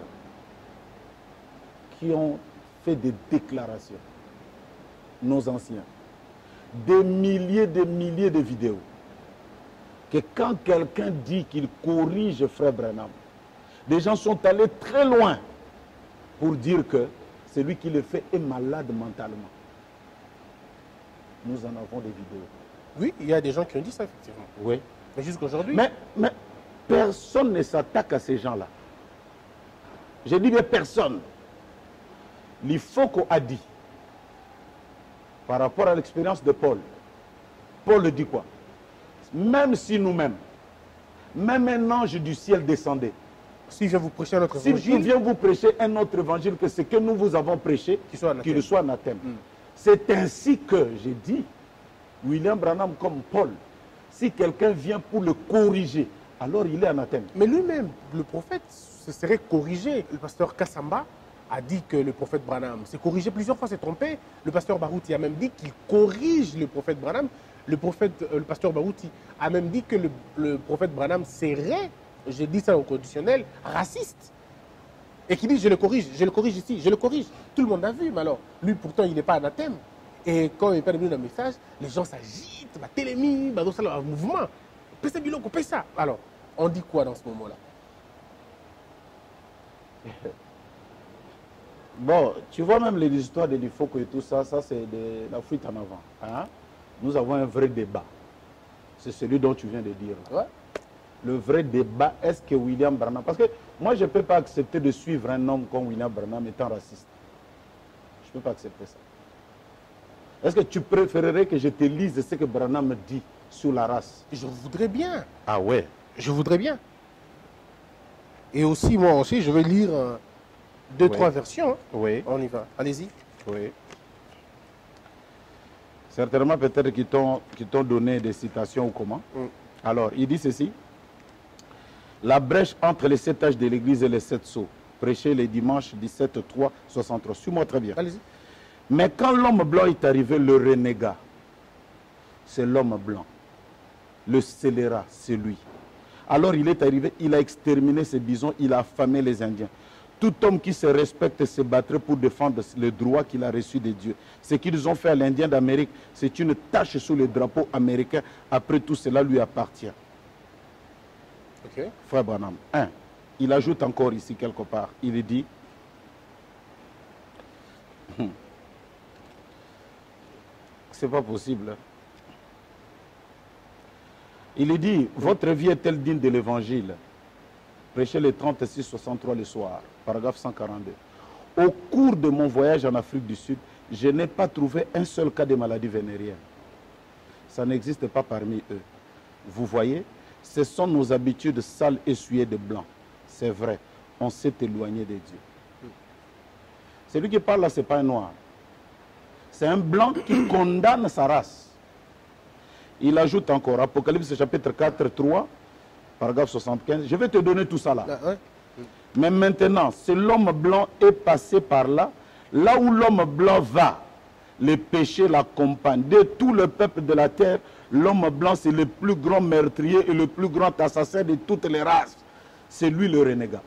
qui ont fait des déclarations, nos anciens, des milliers de vidéos, que quand quelqu'un dit qu'il corrige Frère Branham, les gens sont allés très loin pour dire que celui qui le fait est malade mentalement. Nous en avons des vidéos. Oui, il y a des gens qui ont dit ça, effectivement. Oui. Mais jusqu'aujourd'hui... Mais personne ne s'attaque à ces gens-là. Je dis bien personne. Il faut qu'on a dit, par rapport à l'expérience de Paul, Paul dit quoi? Même si nous-mêmes, même un ange du ciel descendait, si je vous prêcher un autre évangile, si je viens vous prêcher un autre évangile que ce que nous vous avons prêché, qu'il soit anathème. C'est ainsi que j'ai dit, William Branham comme Paul, si quelqu'un vient pour le corriger, alors il est anathème. Mais lui-même, le prophète, se serait corrigé. Le pasteur Kassamba a dit que le prophète Branham s'est corrigé plusieurs fois, s'est trompé. Le pasteur Barouti a même dit qu'il corrige le prophète Branham. Le pasteur Barouti a même dit que le prophète Branham serait je dis ça au conditionnel, raciste. Et qui dit je le corrige ici, je le corrige. Tout le monde a vu, mais alors, lui pourtant il n'est pas anathème. Et quand il perd un message, les gens s'agitent, bah, télémie, bah, donc ça, un mouvement. Pèse biloko, pèse ça. Alors, on dit quoi dans ce moment-là? Bon, tu vois même les histoires de l'IFOCO et tout ça, ça c'est de la fuite en avant. Hein? Nous avons un vrai débat. C'est celui dont tu viens de dire. Ouais. Le vrai débat, est-ce que William Branham... Parce que moi, je ne peux pas accepter de suivre un homme comme William Branham étant raciste. Je ne peux pas accepter ça. Est-ce que tu préférerais que je te lise ce que Branham me dit sur la race? Je voudrais bien. Ah ouais? Je voudrais bien. Et aussi, moi aussi, je vais lire deux, trois versions. Hein. Oui. On y va. Allez-y. Oui. Certainement, peut-être qu'ils t'ont donné des citations ou comment. Alors, il dit ceci. La brèche entre les 7 âges de l'Église et les 7 sceaux. Prêché les dimanches 17, 3, 63. Suis-moi très bien. Allez-y. Mais quand l'homme blanc est arrivé, le renégat, c'est l'homme blanc. Le scélérat, c'est lui. Alors il est arrivé, il a exterminé ces bisons, il a affamé les Indiens. Tout homme qui se respecte se battrait pour défendre le droit qu'il a reçu de Dieu. Ce qu'ils ont fait à l'Indien d'Amérique, c'est une tache sous le drapeau américain. Après tout, cela lui appartient. Okay. Frère Branham. 1. Il ajoute encore ici quelque part. Il dit... C'est pas possible. Il dit, votre vie est-elle digne de l'évangile? Prêchez le 36-63 le soir, paragraphe 142. Au cours de mon voyage en Afrique du Sud, je n'ai pas trouvé un seul cas de maladie vénérienne. Ça n'existe pas parmi eux. Vous voyez, ce sont nos habitudes sales essuyées de blanc. C'est vrai, on s'est éloigné de Dieu. Celui qui parle là, ce n'est pas un noir. C'est un blanc qui condamne sa race. Il ajoute encore, Apocalypse chapitre 4, 3, paragraphe 75. Je vais te donner tout ça là. Mais maintenant, si l'homme blanc est passé par là, là où l'homme blanc va, le péché l'accompagne. De tout le peuple de la terre, l'homme blanc c'est le plus grand meurtrier et le plus grand assassin de toutes les races. C'est lui le renégat.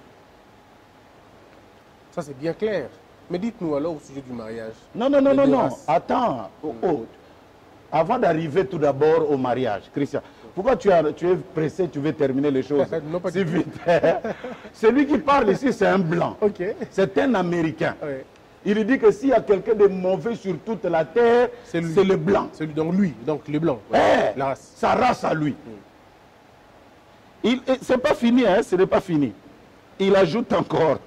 Ça c'est bien clair. Mais dites-nous alors au sujet du mariage. Non, non, non, non, non. Attends. Avant d'arriver tout d'abord au mariage, Christian, pourquoi tu es pressé, tu veux terminer les choses non, pas si vite? Celui qui parle ici, c'est un blanc. Okay. C'est un Américain. Ouais. Il dit que s'il y a quelqu'un de mauvais sur toute la terre, c'est le blanc. Donc lui, donc le blanc. Ouais. La race. Sa race à lui. C'est pas fini, hein, ce n'est pas fini. Il ajoute encore.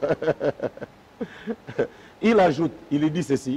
Il ajoute, il dit ceci.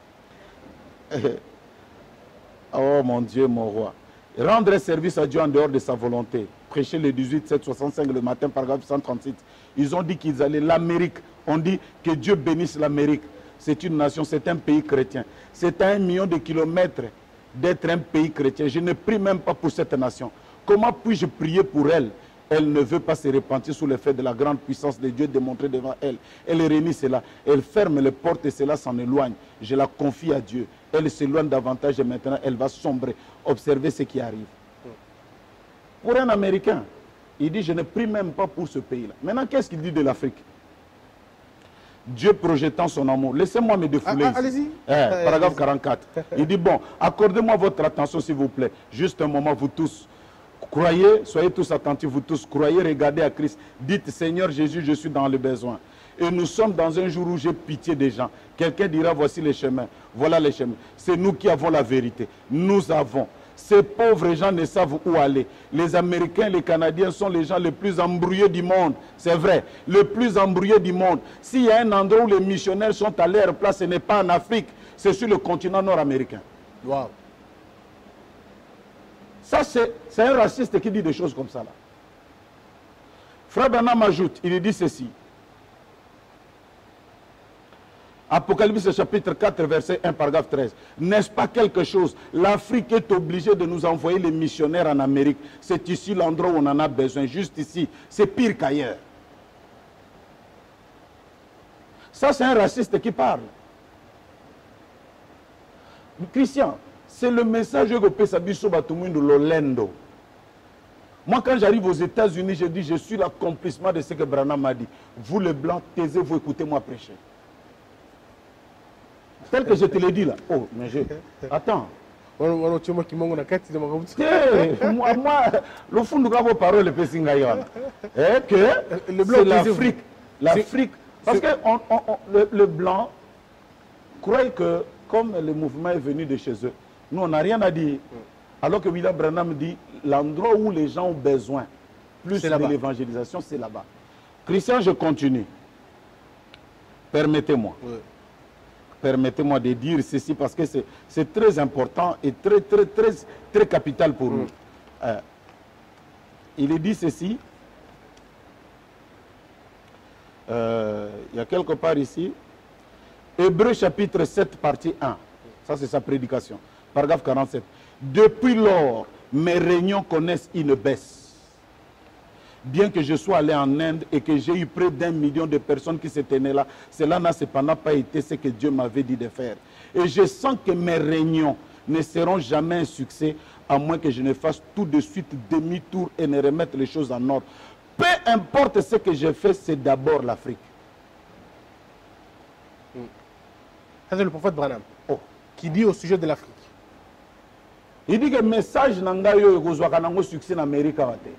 Oh mon Dieu, mon roi. Rendre service à Dieu en dehors de sa volonté. Prêcher le 18, 7, 65 le matin, paragraphe 136. Ils ont dit qu'ils allaient l'Amérique. On dit que Dieu bénisse l'Amérique. C'est une nation, c'est un pays chrétien. C'est à 1 million de kilomètres d'être un pays chrétien. Je ne prie même pas pour cette nation. Comment puis-je prier pour elle? Elle ne veut pas se repentir sous l'effet de la grande puissance de Dieu démontrée devant elle. Elle réunit cela. Elle ferme les portes et cela s'en éloigne. Je la confie à Dieu. Elle s'éloigne davantage et maintenant elle va sombrer. Observez ce qui arrive. Pour un Américain, il dit je ne prie même pas pour ce pays-là. Maintenant, qu'est-ce qu'il dit de l'Afrique? Dieu projetant son amour. Laissez-moi me défouler. Allez-y. Paragraphe 44. Il dit bon, accordez-moi votre attention s'il vous plaît. Juste un moment, vous tous. Croyez, soyez tous attentifs, vous tous, croyez, regardez à Christ. Dites, Seigneur Jésus, je suis dans le besoin. Et nous sommes dans un jour où j'ai pitié des gens. Quelqu'un dira, voici les chemins. Voilà les chemins. C'est nous qui avons la vérité. Nous avons. Ces pauvres gens ne savent où aller. Les Américains, les Canadiens sont les gens les plus embrouillés du monde. C'est vrai, les plus embrouillés du monde. S'il y a un endroit où les missionnaires sont à leur place, ce n'est pas en Afrique, c'est sur le continent nord-américain. Wow. Ça, c'est un raciste qui dit des choses comme ça. Là. Frère Branham ajoute, il dit ceci. Apocalypse chapitre 4, verset 1, paragraphe 13. N'est-ce pas quelque chose? L'Afrique est obligée de nous envoyer les missionnaires en Amérique. C'est ici l'endroit où on en a besoin, juste ici. C'est pire qu'ailleurs. Ça, c'est un raciste qui parle. Christian, c'est le message que peut s'abisso batumundo lolendo. Moi, quand j'arrive aux États-Unis, je dis, je suis l'accomplissement de ce que Branham m'a dit. Vous, les Blancs, taisez-vous, écoutez-moi prêcher. Tel que je te l'ai dit là. Oh, mais je... Attends. Moi, le fond de vos paroles, c'est l'Afrique. L'Afrique. Parce que le Blanc croit que, comme le mouvement est venu de chez eux, nous, on n'a rien à dire. Alors que William Branham dit, l'endroit où les gens ont besoin plus de l'évangélisation, c'est là-bas. Christian, je continue. Permettez-moi. Oui. Permettez-moi de dire ceci parce que c'est très important et très capital pour nous. Il est dit ceci. Il y a quelque part ici. Hébreux chapitre 7, partie 1. Ça, c'est sa prédication. Paragraphe 47. Depuis lors, mes réunions connaissent une baisse. Bien que je sois allé en Inde et que j'ai eu près d'1 million de personnes qui se tenaient là, cela n'a cependant pas été ce que Dieu m'avait dit de faire. Et je sens que mes réunions ne seront jamais un succès, à moins que je ne fasse tout de suite demi-tour et ne remette les choses en ordre. Peu importe ce que je fais, c'est d'abord l'Afrique. Ça, c'est le prophète Branham qui dit au sujet de l'Afrique. Il dit que le message n'a pas succès en Amérique.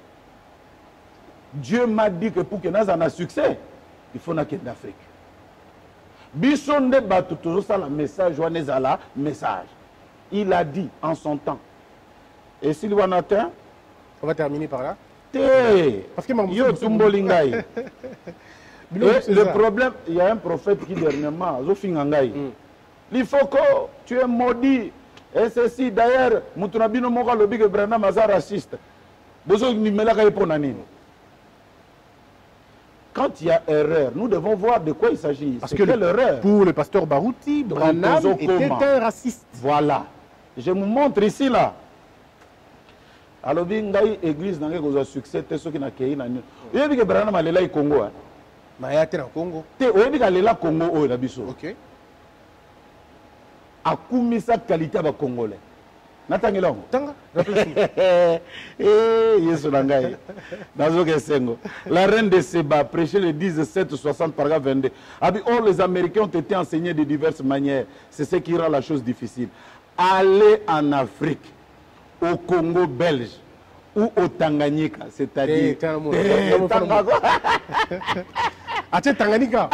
Dieu m'a dit que pour que nous ayons un succès, il faut qu'il y ait en Afrique. Message. Il a dit en son temps. Et s'il va atteint, on va terminer par là. Parce que le problème, il y a un prophète qui dernièrement, il faut que tu es maudit. Et ceci, d'ailleurs, Moutounabino Moka Lobi que Branham est raciste. Quand il y a erreur, nous devons voir de quoi il s'agit. Parce que l'erreur, pour le pasteur Barouti, Branham était un raciste. Voilà. Je vous montre ici, là. Alors, l'église n'a pas de succès, c'est ce qui n'a pas de succès. Vous savez que Branham est là au Congo. Mais il est au Congo. Vous savez qu'il est là au Congo. Ok. A sa qualité à Congolais. Natanga longo. Tanga. La reine de Seba prêchait le 17-60 paragraphe 22. Or les Américains ont été enseignés de diverses manières. C'est ce qui rend la chose difficile. Aller en Afrique, au Congo belge ou au Tanganyika, c'est-à-dire Tanganyika.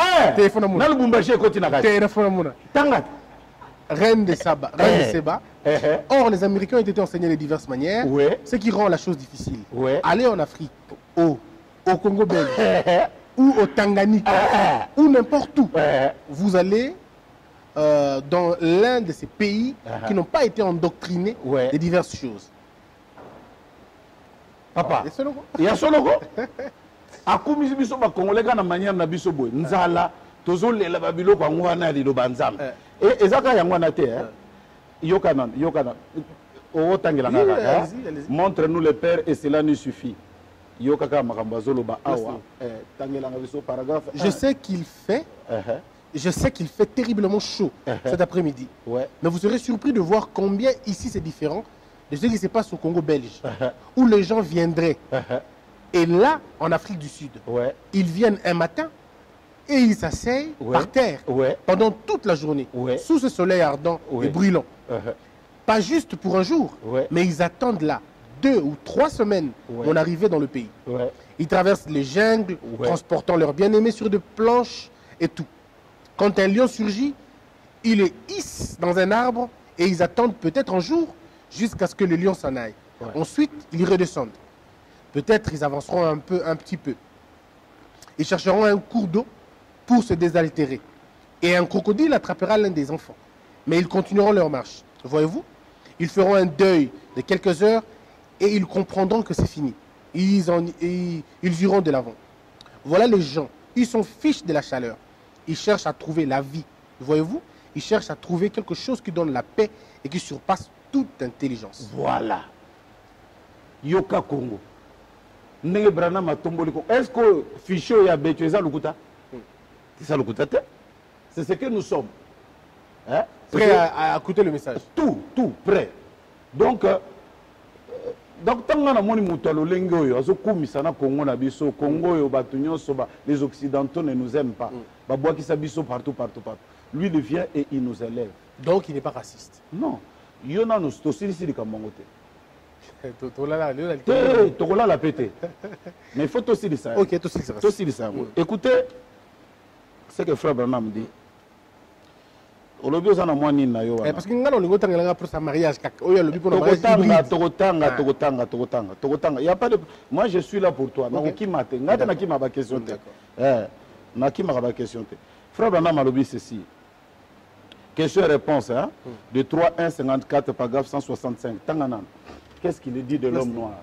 Reine de Saba, Or, les Américains ont été enseignés de diverses manières, ce qui rend la chose difficile. Aller en Afrique, au Congo belge, ou au Tanganyika, ou n'importe où, vous allez dans l'un de ces pays qui n'ont pas été endoctrinés de diverses choses. Papa, il y a son logo. Akumisi biso ba Congolais na manière na biso boy. Nzala, tozo lela babilo kwa ngwana li lo banzam. Et ezaka yango na te yokana o tangela ngaka. Montre-nous le Père et cela nous suffit. Yokaka makambo zoloba awa tangela biso paragraphe. Je sais qu'il fait terriblement chaud cet après-midi. Mais vous serez surpris de voir combien ici c'est différent de ce qui se passe au Congo belge, où les gens viendraient. Et là, en Afrique du Sud, ils viennent un matin et ils s'asseyent par terre pendant toute la journée, sous ce soleil ardent et brûlant. Pas juste pour un jour, mais ils attendent là 2 ou 3 semaines mon arrivée dans le pays. Ils traversent les jungles, transportant leurs bien-aimés sur des planches et tout. Quand un lion surgit, ils le hissent dans un arbre et ils attendent peut-être un jour jusqu'à ce que le lion s'en aille. Ensuite, ils redescendent. Peut-être ils avanceront un petit peu. Ils chercheront un cours d'eau pour se désaltérer. Et un crocodile attrapera l'un des enfants. Mais ils continueront leur marche. Voyez-vous? Ils feront un deuil de quelques heures et ils comprendront que c'est fini. Ils iront de l'avant. Voilà les gens. Ils sont fiches de la chaleur. Ils cherchent à trouver la vie. Voyez-vous? Ils cherchent à trouver quelque chose qui donne la paix et qui surpasse toute intelligence. Voilà. Yoka Congo. Est-ce que Ficho a bétué ça Lukuta? C'est ça Lukuta? C'est ce que nous sommes. Prêt à écouter le message. Tout, prêt. Donc, Donc, tant qu'on a moni moutalo lengoyo, azo kumisa na Congo na biso, Congo yo batunyo soba, les occidentaux ne nous aiment pas. Baboua qui s'abisso partout. Lui il vient et il nous élève. Donc il n'est pas raciste. Non. Yona nous aussi ici de Kamangote. Togola la pété. Mais il faut aussi de ça. Ok, aussi de ça. Écoutez ce que Frère Branham dit. Parce que nous avons pour sa mariage. Il y a pas de... Moi, je suis là pour toi. Frère Branham a dit ceci. Question et réponse. Hein? De 3.1.54, paragraphe 165. Qu'est-ce qu'il dit de l'homme noir?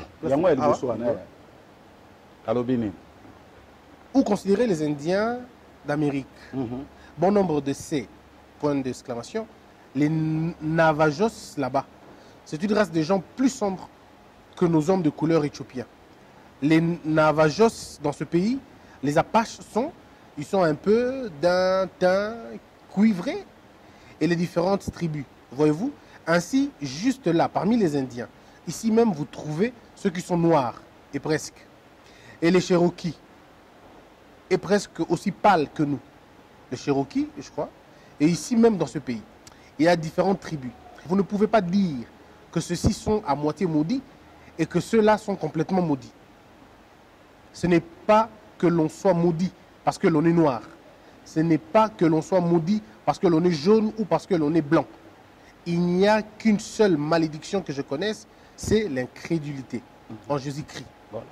Où considérer les Indiens d'Amérique? Bon nombre de ces point d'exclamation, les Navajos là-bas. C'est une race de gens plus sombres que nos hommes de couleur éthiopiens. Les Navajos dans ce pays, les Apaches ils sont un peu d'un teint cuivré et les différentes tribus. Voyez-vous? Ainsi, juste là, parmi les Indiens, ici même vous trouvez ceux qui sont noirs et presque. Et les Cherokees, et presque aussi pâles que nous. Les Cherokees, je crois. Et ici même dans ce pays, il y a différentes tribus. Vous ne pouvez pas dire que ceux-ci sont à moitié maudits et que ceux-là sont complètement maudits. Ce n'est pas que l'on soit maudit parce que l'on est noir. Ce n'est pas que l'on soit maudit parce que l'on est jaune ou parce que l'on est blanc. Il n'y a qu'une seule malédiction que je connaisse, c'est l'incrédulité en Jésus-Christ. Voilà.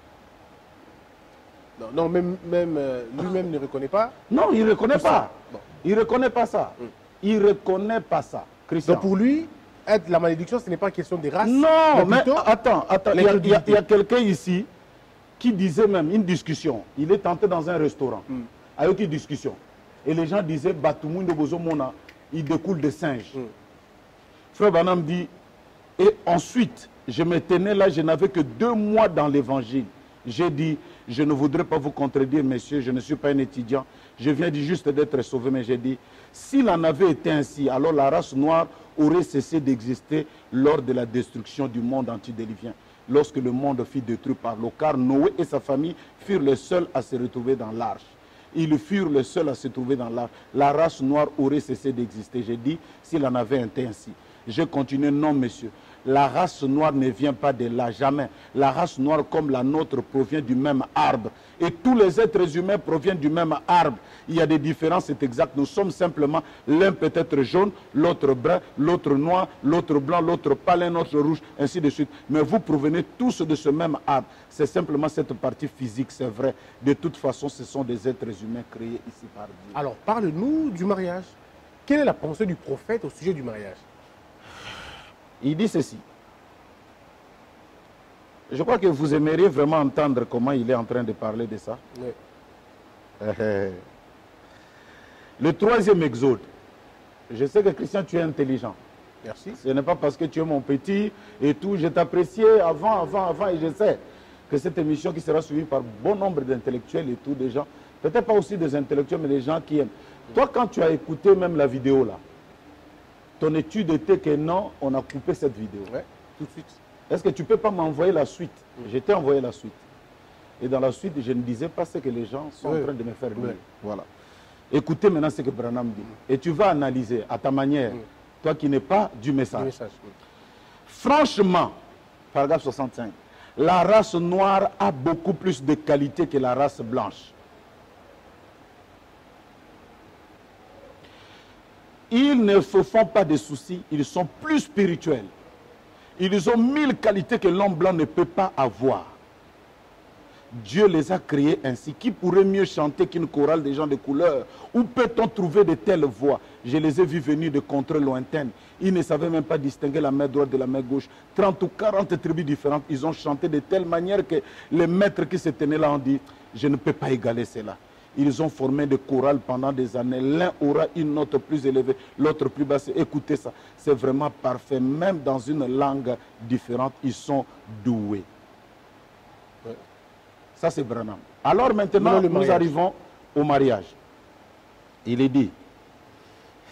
Non, même lui-même ne reconnaît pas. Non, il ne reconnaît pas. Bon. Il ne reconnaît pas ça. Il ne reconnaît pas ça. Christian. Donc pour lui, être la malédiction, ce n'est pas question des races. Non, mais attends. Il y a quelqu'un ici qui disait même une discussion. Il est entré dans un restaurant avec une discussion. Et les gens disaient, Batumundo Bozomona, il découle de singes. Frère Branham dit, et ensuite, je me tenais là, je n'avais que 2 mois dans l'évangile. J'ai dit, je ne voudrais pas vous contredire, messieurs, je ne suis pas un étudiant. Je viens juste d'être sauvé, mais j'ai dit, s'il en avait été ainsi, alors la race noire aurait cessé d'exister lors de la destruction du monde antidelivien, lorsque le monde fut détruit par l'eau, car Noé et sa famille furent les seuls à se retrouver dans l'arche. Ils furent les seuls à se trouver dans l'arche. La race noire aurait cessé d'exister. J'ai dit, s'il en avait été ainsi. J'ai continué, non, monsieur. La race noire ne vient pas de là, jamais. La race noire comme la nôtre provient du même arbre. Et tous les êtres humains proviennent du même arbre. Il y a des différences, c'est exact. Nous sommes simplement l'un peut-être jaune, l'autre brun, l'autre noir, l'autre blanc, l'autre pâle, l'autre rouge, ainsi de suite. Mais vous provenez tous de ce même arbre. C'est simplement cette partie physique, c'est vrai. De toute façon, ce sont des êtres humains créés ici par Dieu. Alors, parle-nous du mariage. Quelle est la pensée du prophète au sujet du mariage? Il dit ceci. Je crois que vous aimeriez vraiment entendre comment il est en train de parler de ça. Oui. Le 3e exode. Je sais que Christian, tu es intelligent. Merci. Ce n'est pas parce que tu es mon petit et tout. Je t'appréciais avant et je sais que cette émission qui sera suivie par bon nombre d'intellectuels et tout, des gens, peut-être pas aussi des intellectuels, mais des gens qui aiment. Toi, quand tu as écouté même la vidéo là, ton étude était que non, on a coupé cette vidéo. Oui, tout de suite. Est-ce que tu ne peux pas m'envoyer la suite? Je t'ai envoyé la suite. Et dans la suite, je ne disais pas ce que les gens sont en train de me faire dire. Voilà. Écoutez maintenant ce que Branham dit. Et tu vas analyser à ta manière, toi qui n'es pas du message. Franchement, paragraphe 65, la race noire a beaucoup plus de qualité que la race blanche. Ils ne se font pas de soucis, ils sont plus spirituels. Ils ont 1000 qualités que l'homme blanc ne peut pas avoir. Dieu les a créés ainsi. Qui pourrait mieux chanter qu'une chorale de gens de couleur? Où peut-on trouver de telles voix? Je les ai vus venir de contrées lointaines. Ils ne savaient même pas distinguer la main droite de la main gauche. 30 ou 40 tribus différentes. Ils ont chanté de telle manière que les maîtres qui se tenaient là ont dit, je ne peux pas égaler cela. Ils ont formé des chorales pendant des années. L'un aura une note plus élevée, l'autre plus basse. Écoutez ça, c'est vraiment parfait. Même dans une langue différente, ils sont doués. Ouais. Ça, c'est Branham. Alors maintenant, nous arrivons au mariage. Il est dit,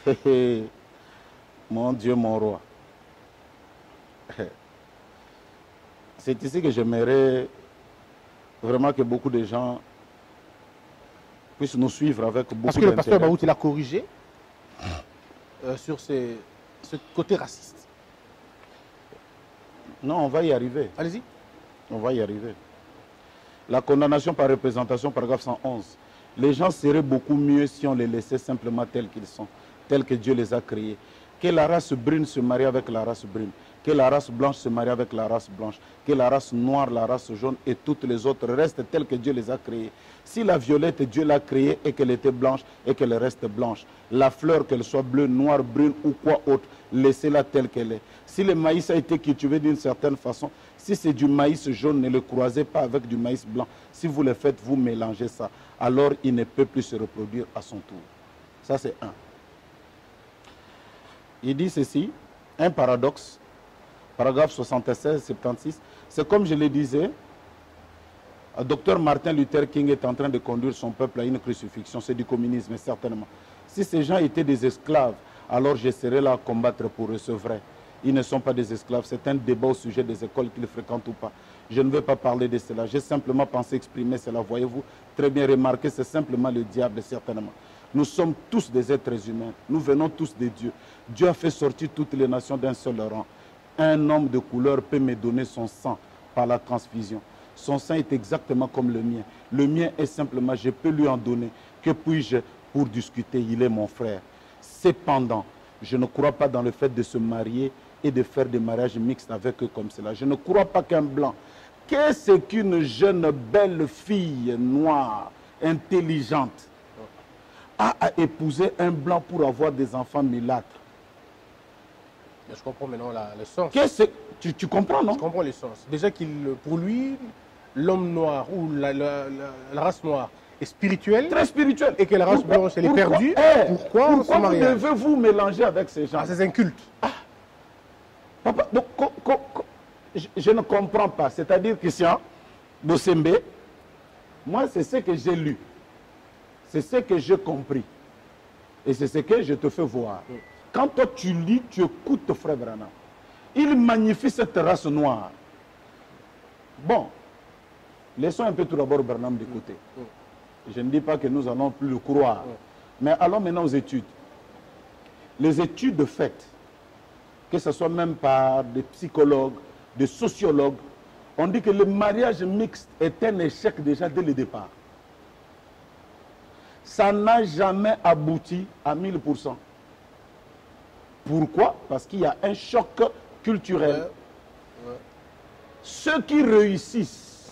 mon Dieu, mon roi. C'est ici que j'aimerais vraiment que beaucoup de gens puissent nous suivre avec beaucoup d'intérêt. Parce que le pasteur Baout, il a corrigé sur ce côté raciste. Non, on va y arriver. Allez-y. On va y arriver. La condamnation par représentation, paragraphe 111. Les gens seraient beaucoup mieux si on les laissait simplement tels qu'ils sont, tels que Dieu les a créés. Que la race brune se marie avec la race brune, que la race blanche se marie avec la race blanche, que la race noire, la race jaune et toutes les autres restent telles que Dieu les a créées. Si la violette, Dieu l'a créée et qu'elle était blanche et qu'elle reste blanche, la fleur, qu'elle soit bleue, noire, brune ou quoi autre, laissez-la telle qu'elle est. Si le maïs a été cultivé d'une certaine façon, si c'est du maïs jaune, ne le croisez pas avec du maïs blanc. Si vous le faites, vous mélangez ça. Alors il ne peut plus se reproduire à son tour. Ça, c'est un. Il dit ceci, un paradoxe, paragraphe 76-76. C'est comme je le disais, Dr Martin Luther King est en train de conduire son peuple à une crucifixion. C'est du communisme, certainement. Si ces gens étaient des esclaves, alors je serais là à combattre pour eux, c'est vrai. Ils ne sont pas des esclaves. C'est un débat au sujet des écoles qu'ils fréquentent ou pas. Je ne veux pas parler de cela. J'ai simplement pensé exprimer cela. Voyez-vous, très bien remarqué, c'est simplement le diable, certainement. Nous sommes tous des êtres humains. Nous venons tous de Dieu. Dieu a fait sortir toutes les nations d'un seul rang. Un homme de couleur peut me donner son sang par la transfusion. Son sang est exactement comme le mien. Le mien est simplement, je peux lui en donner. Que puis-je pour discuter? Il est mon frère. Cependant, je ne crois pas dans le fait de se marier et de faire des mariages mixtes avec eux comme cela. Je ne crois pas qu'un blanc, qu'est-ce qu'une jeune belle fille noire, intelligente, a à épouser un blanc pour avoir des enfants mulâtres? Je comprends maintenant le sens. Tu comprends, non? Je comprends le sens. Déjà, pour lui, l'homme noir ou la race noire est spirituelle. Très spirituelle. Et que la race blanche, elle est perdue. Pourquoi vous devez-vous mélanger avec ces gens? C'est un culte. Papa, donc, je ne comprends pas. C'est-à-dire, Christian Bossembe, moi, c'est ce que j'ai lu. C'est ce que j'ai compris. Et c'est ce que je te fais voir. Quand toi, tu lis, tu écoutes frère Branham. Il magnifie cette race noire. Bon, laissons un peu tout d'abord Branham de côté. Je ne dis pas que nous allons plus le croire. Mais allons maintenant aux études. Les études faites, que ce soit même par des psychologues, des sociologues, on dit que le mariage mixte est un échec déjà dès le départ. Ça n'a jamais abouti à 1000%. Pourquoi? Parce qu'il y a un choc culturel. Ceux qui réussissent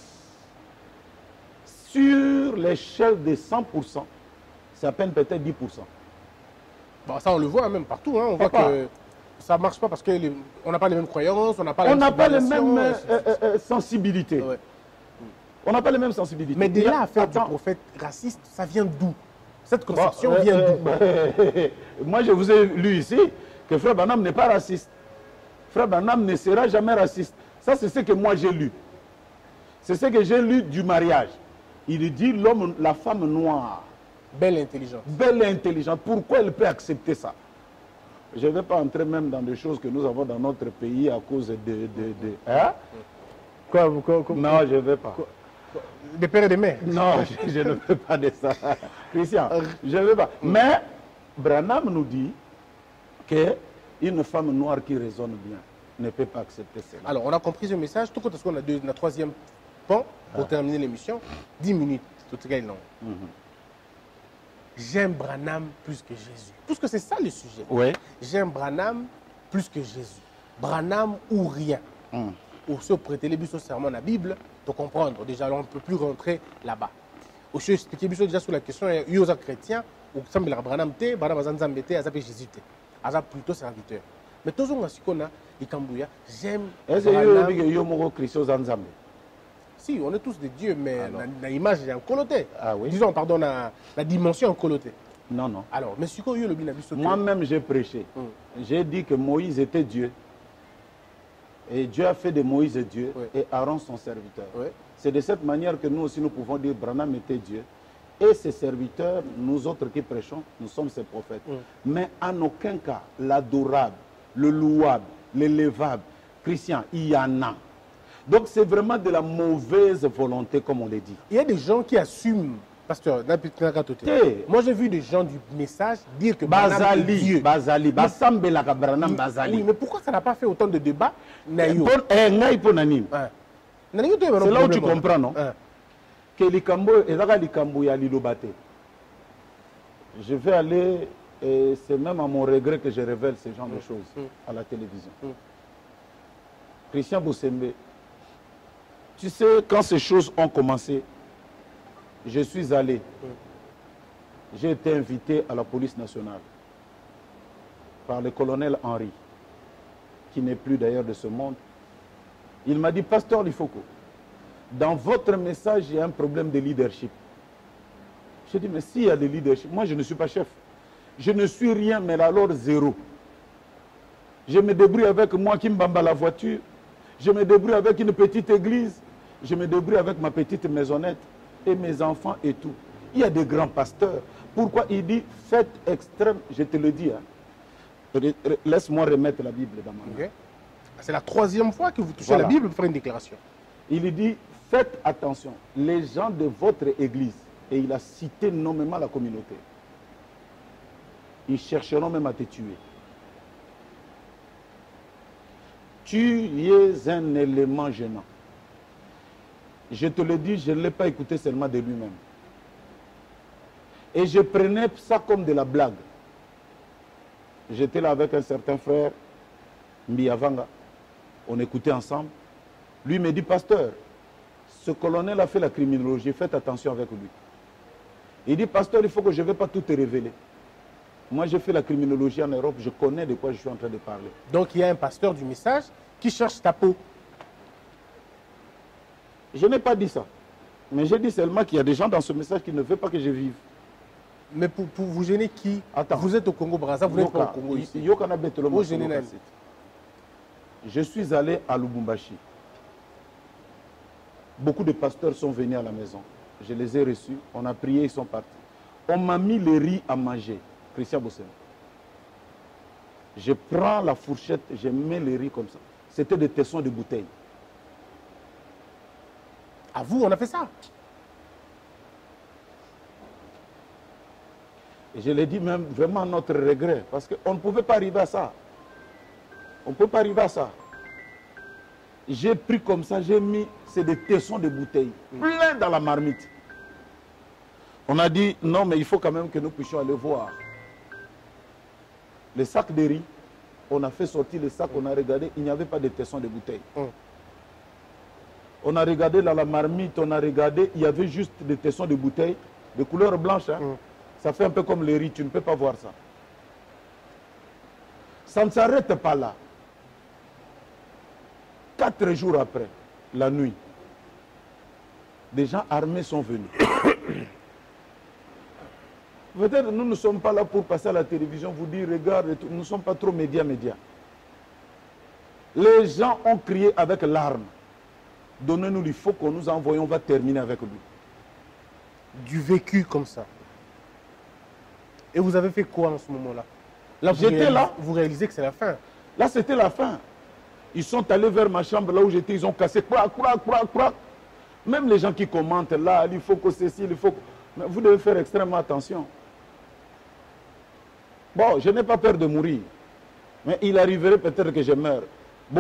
sur l'échelle de 100%, c'est à peine peut-être 10%. Bon, ça, on le voit même partout. Hein. On voit que ça ne marche pas parce qu'on n'a pas les mêmes croyances, on n'a pas les mêmes sensibilités. On n'a pas les mêmes sensibilités. Mais de là à faire du prophète raciste, ça vient d'où? Cette conception vient d'où? Moi, je vous ai lu ici que Frère Branham n'est pas raciste. Frère Branham ne sera jamais raciste. Ça, c'est ce que moi j'ai lu. C'est ce que j'ai lu du mariage. Il dit l'homme, la femme noire. Belle et intelligente. Belle et intelligente. Pourquoi elle peut accepter ça? Je ne vais pas entrer même dans des choses que nous avons dans notre pays à cause de hein? Quoi, non, je ne vais pas. Des pères et des mères? Non, je ne veux pas de ça. Christian, je ne veux pas. Mais Branham nous dit qu'une femme noire qui raisonne bien ne peut pas accepter cela. Alors, on a compris ce message. Tout compte, on a un troisième pan pour terminer l'émission. 10 minutes, tout ce long. J'aime Branham plus que Jésus. Puisque c'est ça le sujet. Ouais. J'aime Branham plus que Jésus. Branham ou rien. Ou se prêter les bus au serment de la Bible, de comprendre. Déjà, on ne peut plus rentrer là-bas. Au sujet expliquer déjà sur la question, il y a des chrétiens, ou semble Branham te, Branham Azanzambete, Azapé Jésus te. Azap plutôt serviteur. Mais tous on a ce qu'on a, Ikambouya, j'aime. Est-ce que y a Christo Zanzambe? Si, on est tous des dieux, mais l'image est en coloté. Ah oui. Disons, pardon, la dimension en coloté. Non, non. Alors, mais si on y a le binabisoté. Moi-même, j'ai prêché. J'ai dit que Moïse était Dieu. Et Dieu a fait de Moïse Dieu et Aaron son serviteur. C'est de cette manière que nous aussi nous pouvons dire Branham était Dieu. Et ses serviteurs, nous autres qui prêchons, nous sommes ses prophètes. Mais en aucun cas, l'adorable, le louable, l'élevable, Christian, il y en a. Donc c'est vraiment de la mauvaise volonté, comme on le dit. Il y a des gens qui assument, pasteur, moi j'ai vu des gens du message dire que Branham est Dieu. Oui, mais pourquoi ça n'a pas fait autant de débats? C'est là où tu comprends, non? Que je vais aller, et c'est même à mon regret que je révèle ce genre de choses à la télévision. Christian Boussembe, tu sais, quand ces choses ont commencé, je suis allé, j'ai été invité à la police nationale par le colonel Henry, qui n'est plus d'ailleurs de ce monde. Il m'a dit, pasteur Lifoko, dans votre message, il y a un problème de leadership. J'ai dit, mais s'il y a de leadership, moi je ne suis pas chef. Je ne suis rien, mais alors zéro. Je me débrouille avec moi qui me bamba la voiture. Je me débrouille avec une petite église. Je me débrouille avec ma petite maisonnette et mes enfants et tout. Il y a des grands pasteurs. Pourquoi il dit, faites extrême, je te le dis. Hein. Laisse-moi remettre la Bible dans ma main. C'est la 3e fois que vous touchez la Bible pour faire une déclaration. Il dit, faites attention, les gens de votre église, et il a cité nommément la communauté, ils chercheront même à te tuer. Tu es un élément gênant. Je te le dis, je ne l'ai pas écouté seulement de lui-même. Et je prenais ça comme de la blague. J'étais là avec un certain frère, Mbiavanga. On écoutait ensemble. Lui me dit, pasteur, ce colonel a fait la criminologie, faites attention avec lui. Il dit, pasteur, il faut que je ne vais pas tout te révéler. Moi, j'ai fait la criminologie en Europe, je connais de quoi je suis en train de parler. Donc, il y a un pasteur du message qui cherche ta peau. Je n'ai pas dit ça. Mais j'ai dit seulement qu'il y a des gens dans ce message qui ne veulent pas que je vive. Mais pour vous gêner qui? Attends. Vous êtes au Congo-Brazzaville, vous n'êtes pas au Congo ici. Je suis allé à Lubumbashi. Beaucoup de pasteurs sont venus à la maison. Je les ai reçus, on a prié, ils sont partis. On m'a mis le riz à manger. Christian Bossem. Je prends la fourchette, je mets le riz comme ça. C'était des tessons de bouteilles. À vous, on a fait ça. Et je l'ai dit même vraiment à notre regret, parce qu'on ne pouvait pas arriver à ça. On ne peut pas arriver à ça. J'ai pris comme ça, j'ai mis, c'est des tessons de bouteilles, plein dans la marmite. On a dit, non, mais il faut quand même que nous puissions aller voir. Les sacs de riz, on a fait sortir les sacs, on a regardé, il n'y avait pas de tessons de bouteilles. On a regardé dans la marmite, on a regardé, il y avait juste des tessons de bouteilles, de couleur blanche. Hein. Ça fait un peu comme le riz, tu ne peux pas voir ça. Ça ne s'arrête pas là. 4 jours après, la nuit, des gens armés sont venus. Peut-être nous ne sommes pas là pour passer à la télévision, vous dire, regarde, nous ne sommes pas trop médias. Les gens ont crié avec larmes. Donnez-nous il faut qu'on nous envoie, on va terminer avec lui. Du vécu comme ça. Et vous avez fait quoi en ce moment-là? J'étais là. Vous réalisez que c'est la fin. Là, c'était la fin. Ils sont allés vers ma chambre, là où j'étais, ils ont cassé. Même les gens qui commentent là, il faut que ceci, il faut que... Mais vous devez faire extrêmement attention. Bon, je n'ai pas peur de mourir. Mais il arriverait peut-être que je meure. Non,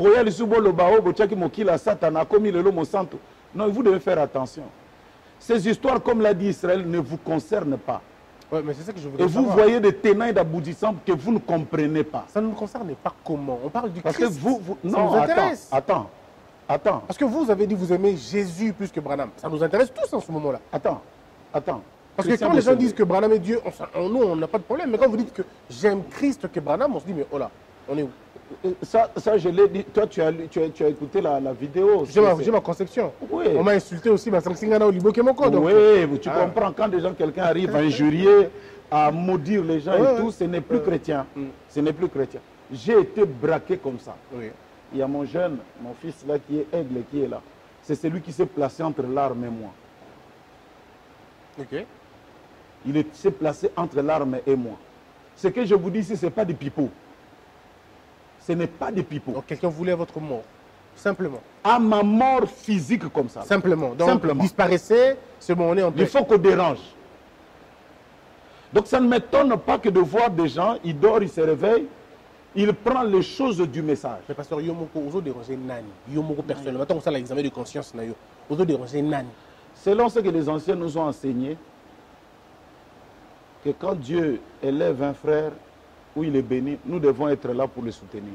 vous devez faire attention. Ces histoires, comme l'a dit Israël, ne vous concernent pas. Ouais, mais c'est ça que je voudrais Et vous savoir. voyez des tenants d'aboutissants que vous ne comprenez pas. Ça ne nous concerne pas comment? On parle du Christ. Parce que vous ça non, nous intéresse. Attends. Parce que vous avez dit que vous aimez Jésus plus que Branham. Ça nous intéresse tous en ce moment-là. Attends. Parce que quand les gens disent que Branham est Dieu, nous, on n'a pas de problème. Mais quand vous dites que j'aime Christ que Branham, on se dit, mais oh là, on est où? Ça, je l'ai dit. Toi, tu as écouté la vidéo. J'ai ma conception. Oui. On m'a insulté aussi. Oui, tu comprends. Quand quelqu'un arrive à injurier, à maudire les gens et tout, ce n'est plus chrétien. Ce n'est plus chrétien. J'ai été braqué comme ça. Oui. Il y a mon jeune, mon fils là, qui est aigle, qui est là. C'est celui qui s'est placé entre l'arme et moi. Ok. Il s'est placé entre l'arme et moi. Ce que je vous dis ici, ce n'est pas des pipeaux. Ce n'est pas des pipeaux. Donc quelqu'un voulait votre mort. Simplement. À ma mort physique comme ça. Simplement. Donc, simplement. Disparaissez, c'est bon, on est en paix. Il faut qu'on dérange. Donc ça ne m'étonne pas que de voir des gens, ils dorment, ils se réveillent, ils prennent les choses du message. Mais pasteur, Yomoko, vous dérangez Nani. Yomoko personnellement, maintenant on a l'examen de conscience, vous dérangez Nani. Selon ce que les anciens nous ont enseigné, que quand Dieu élève un frère ou il est béni, nous devons être là pour le soutenir.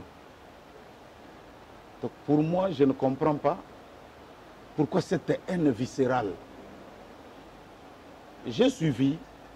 Donc pour moi, je ne comprends pas pourquoi cette haine viscérale. J'ai suivi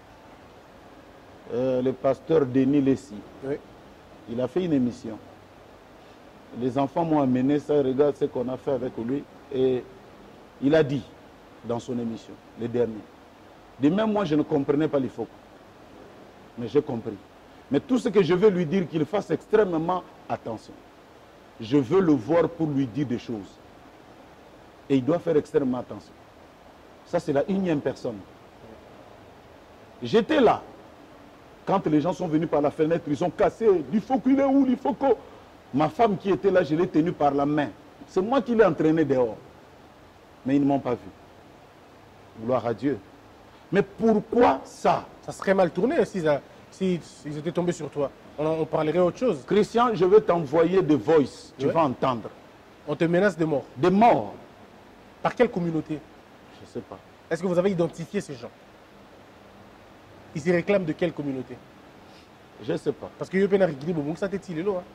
le pasteur Denis Lessi. Oui. Il a fait une émission. Les enfants m'ont amené ça, regarde ce qu'on a fait avec lui. Et il a dit dans son émission, le dernier, de même moi je ne comprenais pas l'IFOC. Mais j'ai compris. Mais tout ce que je veux lui dire, qu'il fasse extrêmement attention. Je veux le voir pour lui dire des choses. Et il doit faire extrêmement attention. Ça, c'est la unième personne. J'étais là. Quand les gens sont venus par la fenêtre, ils ont cassé. Il faut qu'il est où, il faut que... Ma femme qui était là, je l'ai tenue par la main. C'est moi qui l'ai entraîné dehors. Mais ils ne m'ont pas vu. Gloire à Dieu. Mais pourquoi ça? Ça serait mal tourné s'ils étaient tombés sur toi. On parlerait autre chose. Christian, je vais t'envoyer des voices. Tu vas entendre. On te menace de mort. Des morts. Par quelle communauté? Je ne sais pas. Est-ce que vous avez identifié ces gens? Ils se réclament de quelle communauté? Je ne sais pas. Parce que Yopena Rigri, ça t'est il là.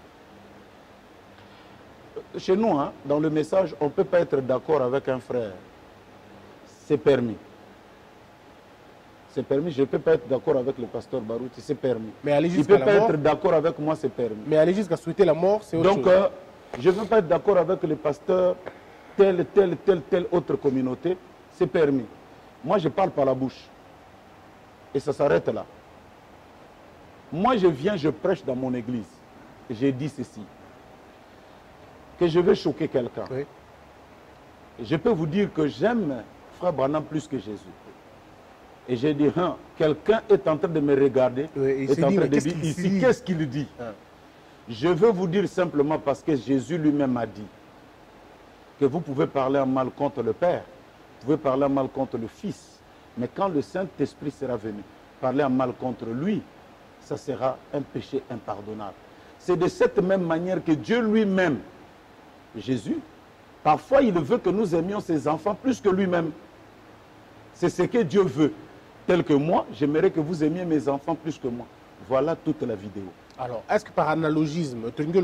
Chez nous, hein, dans le message, on ne peut pas être d'accord avec un frère. C'est permis. C'est permis. Je ne peux pas être d'accord avec le pasteur Barouti, c'est permis. Mais aller il ne jusqu'à peut pas être d'accord avec moi, c'est permis. Mais aller jusqu'à souhaiter la mort, c'est autre chose. Donc, je ne veux pas être d'accord avec le pasteur, telle autre communauté, c'est permis. Moi, je parle par la bouche. Et ça s'arrête là. Moi, je viens, je prêche dans mon église. J'ai dit ceci. Que je vais choquer quelqu'un. Oui. Je peux vous dire que j'aime Frère Branham plus que Jésus. Et j'ai dit, hein, quelqu'un est en train de me regarder, oui, est en train de dire ici, qu'est-ce qu'il dit? Je veux vous dire simplement parce que Jésus lui-même a dit que vous pouvez parler en mal contre le Père, vous pouvez parler en mal contre le Fils, mais quand le Saint-Esprit sera venu, parler en mal contre lui, ça sera un péché impardonnable. C'est de cette même manière que Dieu lui-même, Jésus, parfois il veut que nous aimions ses enfants plus que lui-même. C'est ce que Dieu veut. Tel que moi, j'aimerais que vous aimiez mes enfants plus que moi. Voilà toute la vidéo. Alors, est-ce que par analogisme,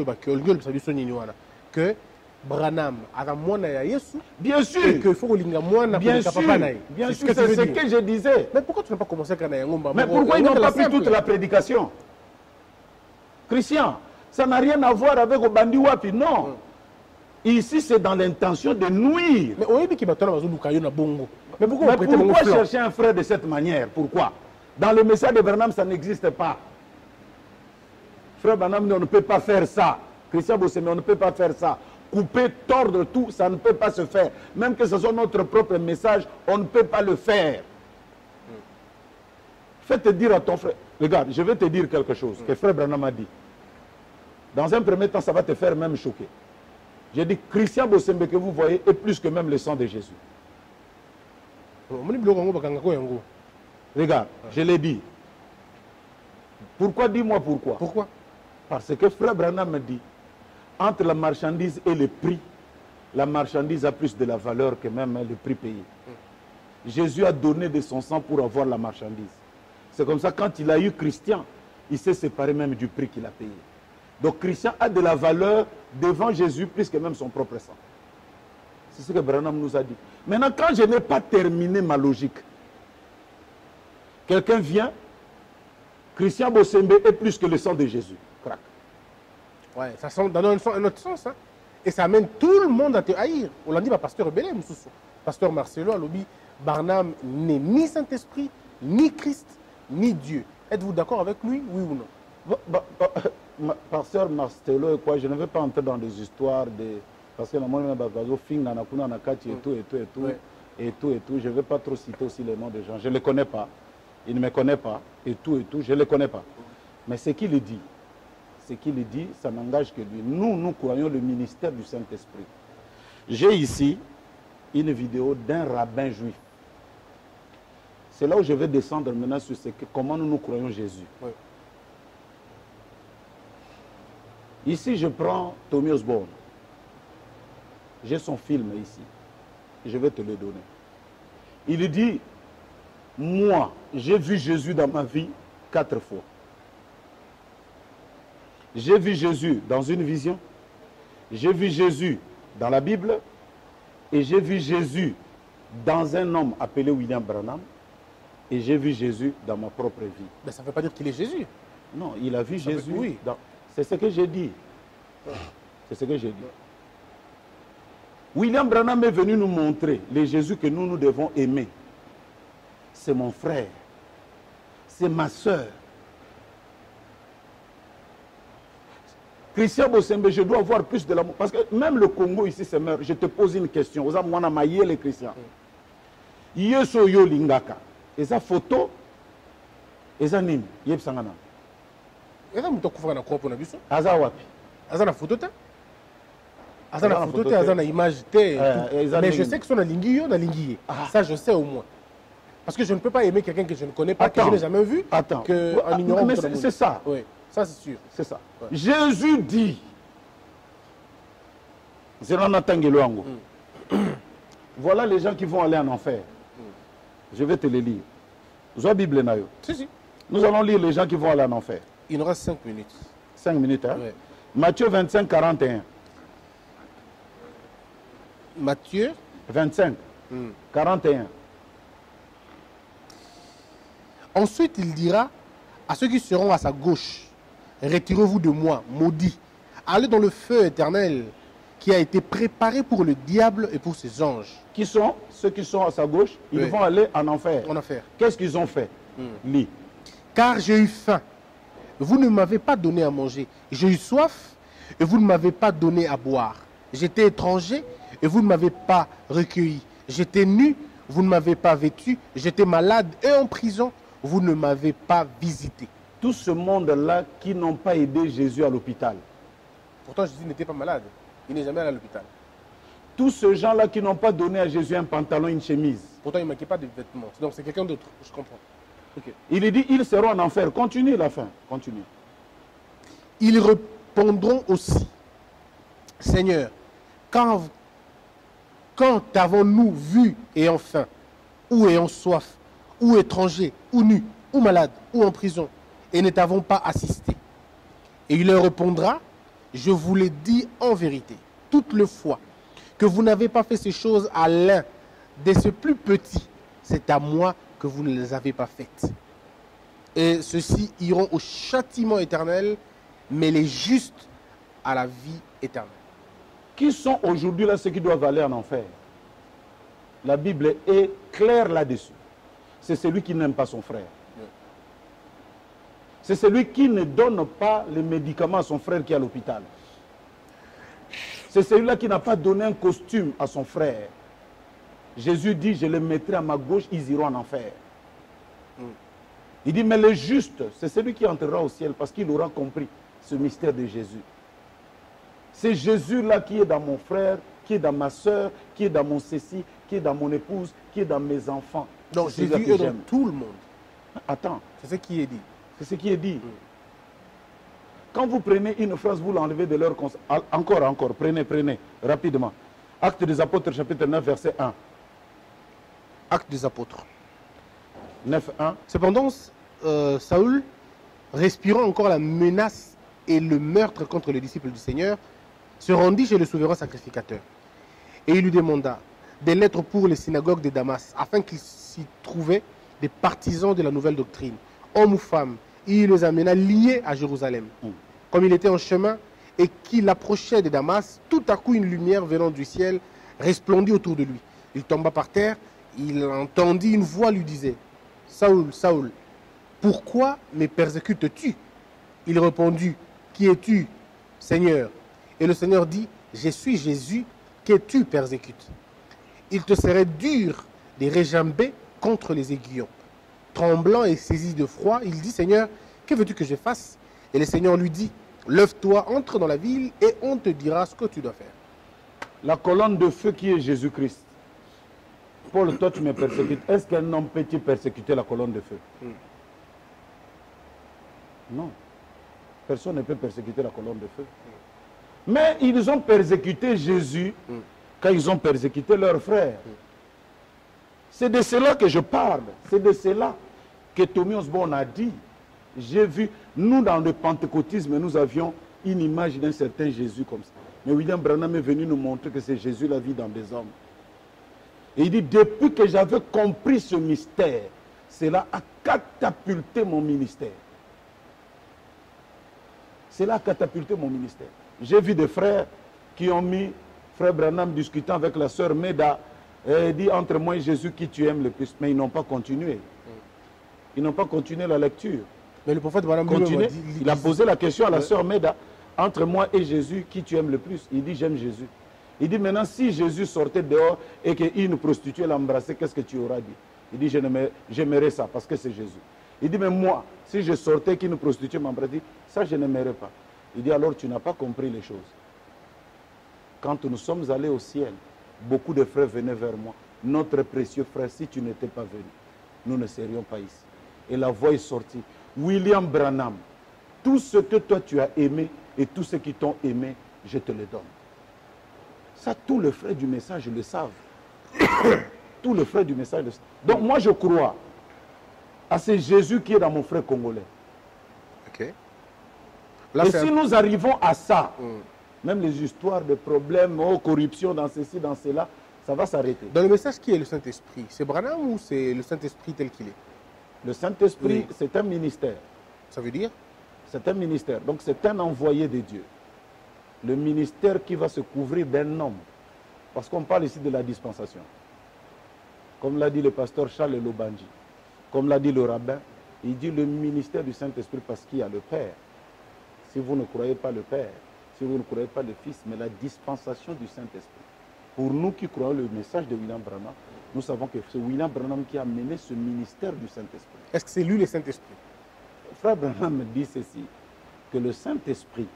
que Branham a moins à Yesu? Bien sûr. Et qu'il faut que moins bien sûr, bien sûr, c'est ce que je disais. Mais pourquoi tu n'as pas commencé à Kanayangomba? Mais pourquoi ils n'ont pas pris toute la prédication? Christian, ça n'a rien à voir avec Obandi Wapi, non. Ici, c'est dans l'intention de nuire. Mais on dit qu'il va bongo. Mais pourquoi chercher un frère de cette manière? Pourquoi? Dans le message de Branham, ça n'existe pas. Frère Branham, on ne peut pas faire ça. Christian Bossemé, on ne peut pas faire ça. Couper, tordre tout, ça ne peut pas se faire. Même que ce soit notre propre message, on ne peut pas le faire. Faites dire à ton frère, regarde, je vais te dire quelque chose que frère Branham a dit. Dans un premier temps, ça va te faire même choquer. J'ai dit, Christian Bossembe que vous voyez est plus que même le sang de Jésus. Regarde, je l'ai dit. Pourquoi? Dis-moi pourquoi. Pourquoi? Parce que frère Branham me dit, entre la marchandise et le prix, la marchandise a plus de la valeur que même le prix payé. Jésus a donné de son sang pour avoir la marchandise. C'est comme ça, quand il a eu Christian, il s'est séparé même du prix qu'il a payé. Donc Christian a de la valeur devant Jésus plus que même son propre sang. C'est ce que Branham nous a dit. Maintenant, quand je n'ai pas terminé ma logique, quelqu'un vient, Christian Bossembe est plus que le sang de Jésus. Crac. Ouais, ça semble dans un autre sens. Hein. Et ça amène tout le monde à te haïr. On l'a dit, pasteur Belé, pasteur Marcelo, a lobby, Barnam n'est ni Saint-Esprit, ni Christ, ni Dieu. Êtes-vous d'accord avec lui, oui ou non? Pasteur Marcelo et quoi, je ne vais pas entrer dans des histoires de... Parce que la moindre fin et tout, je ne vais pas trop citer aussi les noms des gens. Je ne les connais pas. Il ne me connaît pas, et tout, je ne les connais pas. Mais ce qu'il dit, ça n'engage que lui. Nous croyons le ministère du Saint-Esprit. J'ai ici une vidéo d'un rabbin juif. C'est là où je vais descendre maintenant sur comment nous croyons Jésus. Oui. Ici, je prends Tommy Osborne. J'ai son film ici. Je vais te le donner. Il dit, moi, j'ai vu Jésus dans ma vie 4 fois. J'ai vu Jésus dans une vision. J'ai vu Jésus dans la Bible. Et j'ai vu Jésus dans un homme appelé William Branham. Et j'ai vu Jésus dans ma propre vie. Mais ça ne veut pas dire qu'il est Jésus. Non, il a vu Jésus. Oui. C'est ce que j'ai dit. C'est ce que j'ai dit. William Branham est venu nous montrer le Jésus que nous devons aimer. C'est mon frère. C'est ma soeur. Christian Bossembe, je dois avoir plus de l'amour. Parce que même le Congo ici, c'est meurt. Je te pose une question. Oza mwana maye les Christians. Yeso yo lingaka. Eza photo. Eza nini. Yeb sangana. Eza muto kufaka na kopo na biso. Aza wapi. Aza na photo te. Aza na photo te, aza na image te. Mais je sais que son alingi yo na lingi. Ça je sais au moins. Parce que je ne peux pas aimer quelqu'un que je ne connais pas, que je n'ai jamais vu. Attends. En ignorant. Mais c'est ça. Oui. Ça, c'est sûr. C'est ça. Ouais. Jésus dit, voilà les gens qui vont aller en enfer. Je vais te les lire. Zoa Bible Nayo. Si. Nous allons lire les gens qui vont aller en enfer. Il nous reste 5 minutes. 5 minutes, hein? Ouais. Matthieu 25, 41. Matthieu 25, 41. Ensuite, il dira à ceux qui seront à sa gauche, retirez-vous de moi, maudits. Allez dans le feu éternel qui a été préparé pour le diable et pour ses anges. Qui sont ceux qui sont à sa gauche? Ils vont aller en enfer. En enfer. Qu'est-ce qu'ils ont fait? Lis. Car j'ai eu faim. Vous ne m'avez pas donné à manger. J'ai eu soif et vous ne m'avez pas donné à boire. J'étais étranger et vous ne m'avez pas recueilli. J'étais nu, vous ne m'avez pas vêtu. J'étais malade et en prison, vous ne m'avez pas visité. Tout ce monde-là qui n'ont pas aidé Jésus à l'hôpital. Pourtant, Jésus n'était pas malade. Il n'est jamais allé à l'hôpital. Tous ces gens-là qui n'ont pas donné à Jésus un pantalon, une chemise. Pourtant, il ne manquait pas de vêtements. Donc, c'est quelqu'un d'autre. Je comprends. Okay. Il dit, ils seront en enfer. Continue la fin. Continue. Ils répondront aussi, Seigneur, quand avons-nous vu ayant faim, ou ayant soif, ou étranger, ou nu, ou malade, ou en prison, et ne t'avons pas assisté? Et il leur répondra, je vous l'ai dit en vérité, toute le fois que vous n'avez pas fait ces choses à l'un de ces plus petits, c'est à moi que vous ne les avez pas faites. Et ceux-ci iront au châtiment éternel, mais les justes à la vie éternelle. Qui sont aujourd'hui là ceux qui doivent aller en enfer? La Bible est claire là-dessus. C'est celui qui n'aime pas son frère. C'est celui qui ne donne pas les médicaments à son frère qui est à l'hôpital. C'est celui-là qui n'a pas donné un costume à son frère. Jésus dit, je les mettrai à ma gauche, ils iront en enfer. Il dit, mais le juste, c'est celui qui entrera au ciel parce qu'il aura compris ce mystère de Jésus. C'est Jésus-là qui est dans mon frère, qui est dans ma soeur, qui est dans mon ceci, qui est dans mon épouse, qui est dans mes enfants. Donc Jésus est dans tout le monde. Attends. C'est ce qui est dit. C'est ce qui est dit. Quand vous prenez une phrase, vous l'enlevez de leur conscience. Encore, prenez, rapidement. Actes des Apôtres, chapitre 9, verset 1. Actes des Apôtres. 9, 1. Cependant, Saül, respirant encore la menace et le meurtre contre les disciples du Seigneur, se rendit chez le souverain sacrificateur. Et il lui demanda des lettres pour les synagogues de Damas, afin qu'il s'y trouvait des partisans de la nouvelle doctrine, hommes ou femmes. Il les amena liés à Jérusalem. Comme il était en chemin et qu'il approchait de Damas, tout à coup une lumière venant du ciel resplendit autour de lui. Il tomba par terre, il entendit une voix lui disait, « Saül, Saül, pourquoi me persécutes-tu » Il répondit, « Qui es-tu, Seigneur ?» Et le Seigneur dit, « Je suis Jésus que tu persécutes. Il te serait dur de réjamber contre les aiguillons. » Tremblant et saisi de froid, il dit, « Seigneur, que veux-tu que je fasse ?» Et le Seigneur lui dit, « Lève-toi, entre dans la ville et on te dira ce que tu dois faire. » La colonne de feu qui est Jésus-Christ. Paul, toi tu me persécutes. Est-ce qu'un homme peut-il persécuter la colonne de feu? Non. Personne ne peut persécuter la colonne de feu. Mais ils ont persécuté Jésus quand ils ont persécuté leurs frères. C'est de cela que je parle. C'est de cela que Tommy Osborne a dit. J'ai vu, nous dans le pentecôtisme, nous avions une image d'un certain Jésus comme ça. Mais William Branham est venu nous montrer que c'est Jésus la vie dans des hommes. Et il dit, depuis que j'avais compris ce mystère, cela a catapulté mon ministère. Cela a catapulté mon ministère. J'ai vu des frères qui ont mis, frère Branham discutant avec la sœur Meda, et dit, entre moi et Jésus, qui tu aimes le plus? Mais ils n'ont pas continué. Ils n'ont pas continué la lecture. Mais le prophète Branham il a posé la question à la sœur Meda, entre moi et Jésus, qui tu aimes le plus? Il dit, j'aime Jésus. Il dit, maintenant, si Jésus sortait dehors et qu'une prostituée l'embrassait, qu'est-ce que tu auras dit? Il dit, j'aimerais ça parce que c'est Jésus. Il dit, mais moi, si je sortais et qu'une prostituée m'embrassait, ça, je n'aimerais pas. Il dit, alors tu n'as pas compris les choses. Quand nous sommes allés au ciel, beaucoup de frères venaient vers moi. Notre précieux frère, si tu n'étais pas venu, nous ne serions pas ici. Et la voix est sortie. William Branham, tout ce que toi tu as aimé et tous ceux qui t'ont aimé, je te le donne. Ça, tous les frères du message le savent. Tous les frères du message le savent. Donc moi je crois à ce Jésus qui est dans mon frère congolais. Ok. Là, et si nous arrivons à ça, même les histoires de problèmes, corruption dans ceci, dans cela, ça va s'arrêter. Dans le message, qui est le Saint-Esprit? C'est Branham ou c'est le Saint-Esprit tel qu'il est? Le Saint-Esprit, c'est un ministère. Ça veut dire? C'est un ministère. Donc c'est un envoyé de Dieu. Le ministère qui va se couvrir d'un homme. Parce qu'on parle ici de la dispensation. Comme l'a dit le pasteur Charles Lobanji. Comme l'a dit le rabbin, il dit le ministère du Saint-Esprit parce qu'il y a le Père. Si vous ne croyez pas le Père, si vous ne croyez pas le Fils, mais la dispensation du Saint-Esprit. Pour nous qui croyons le message de William Branham, nous savons que c'est William Branham qui a mené ce ministère du Saint-Esprit. Est-ce que c'est lui le Saint-Esprit? Frère Branham dit ceci, que le Saint-Esprit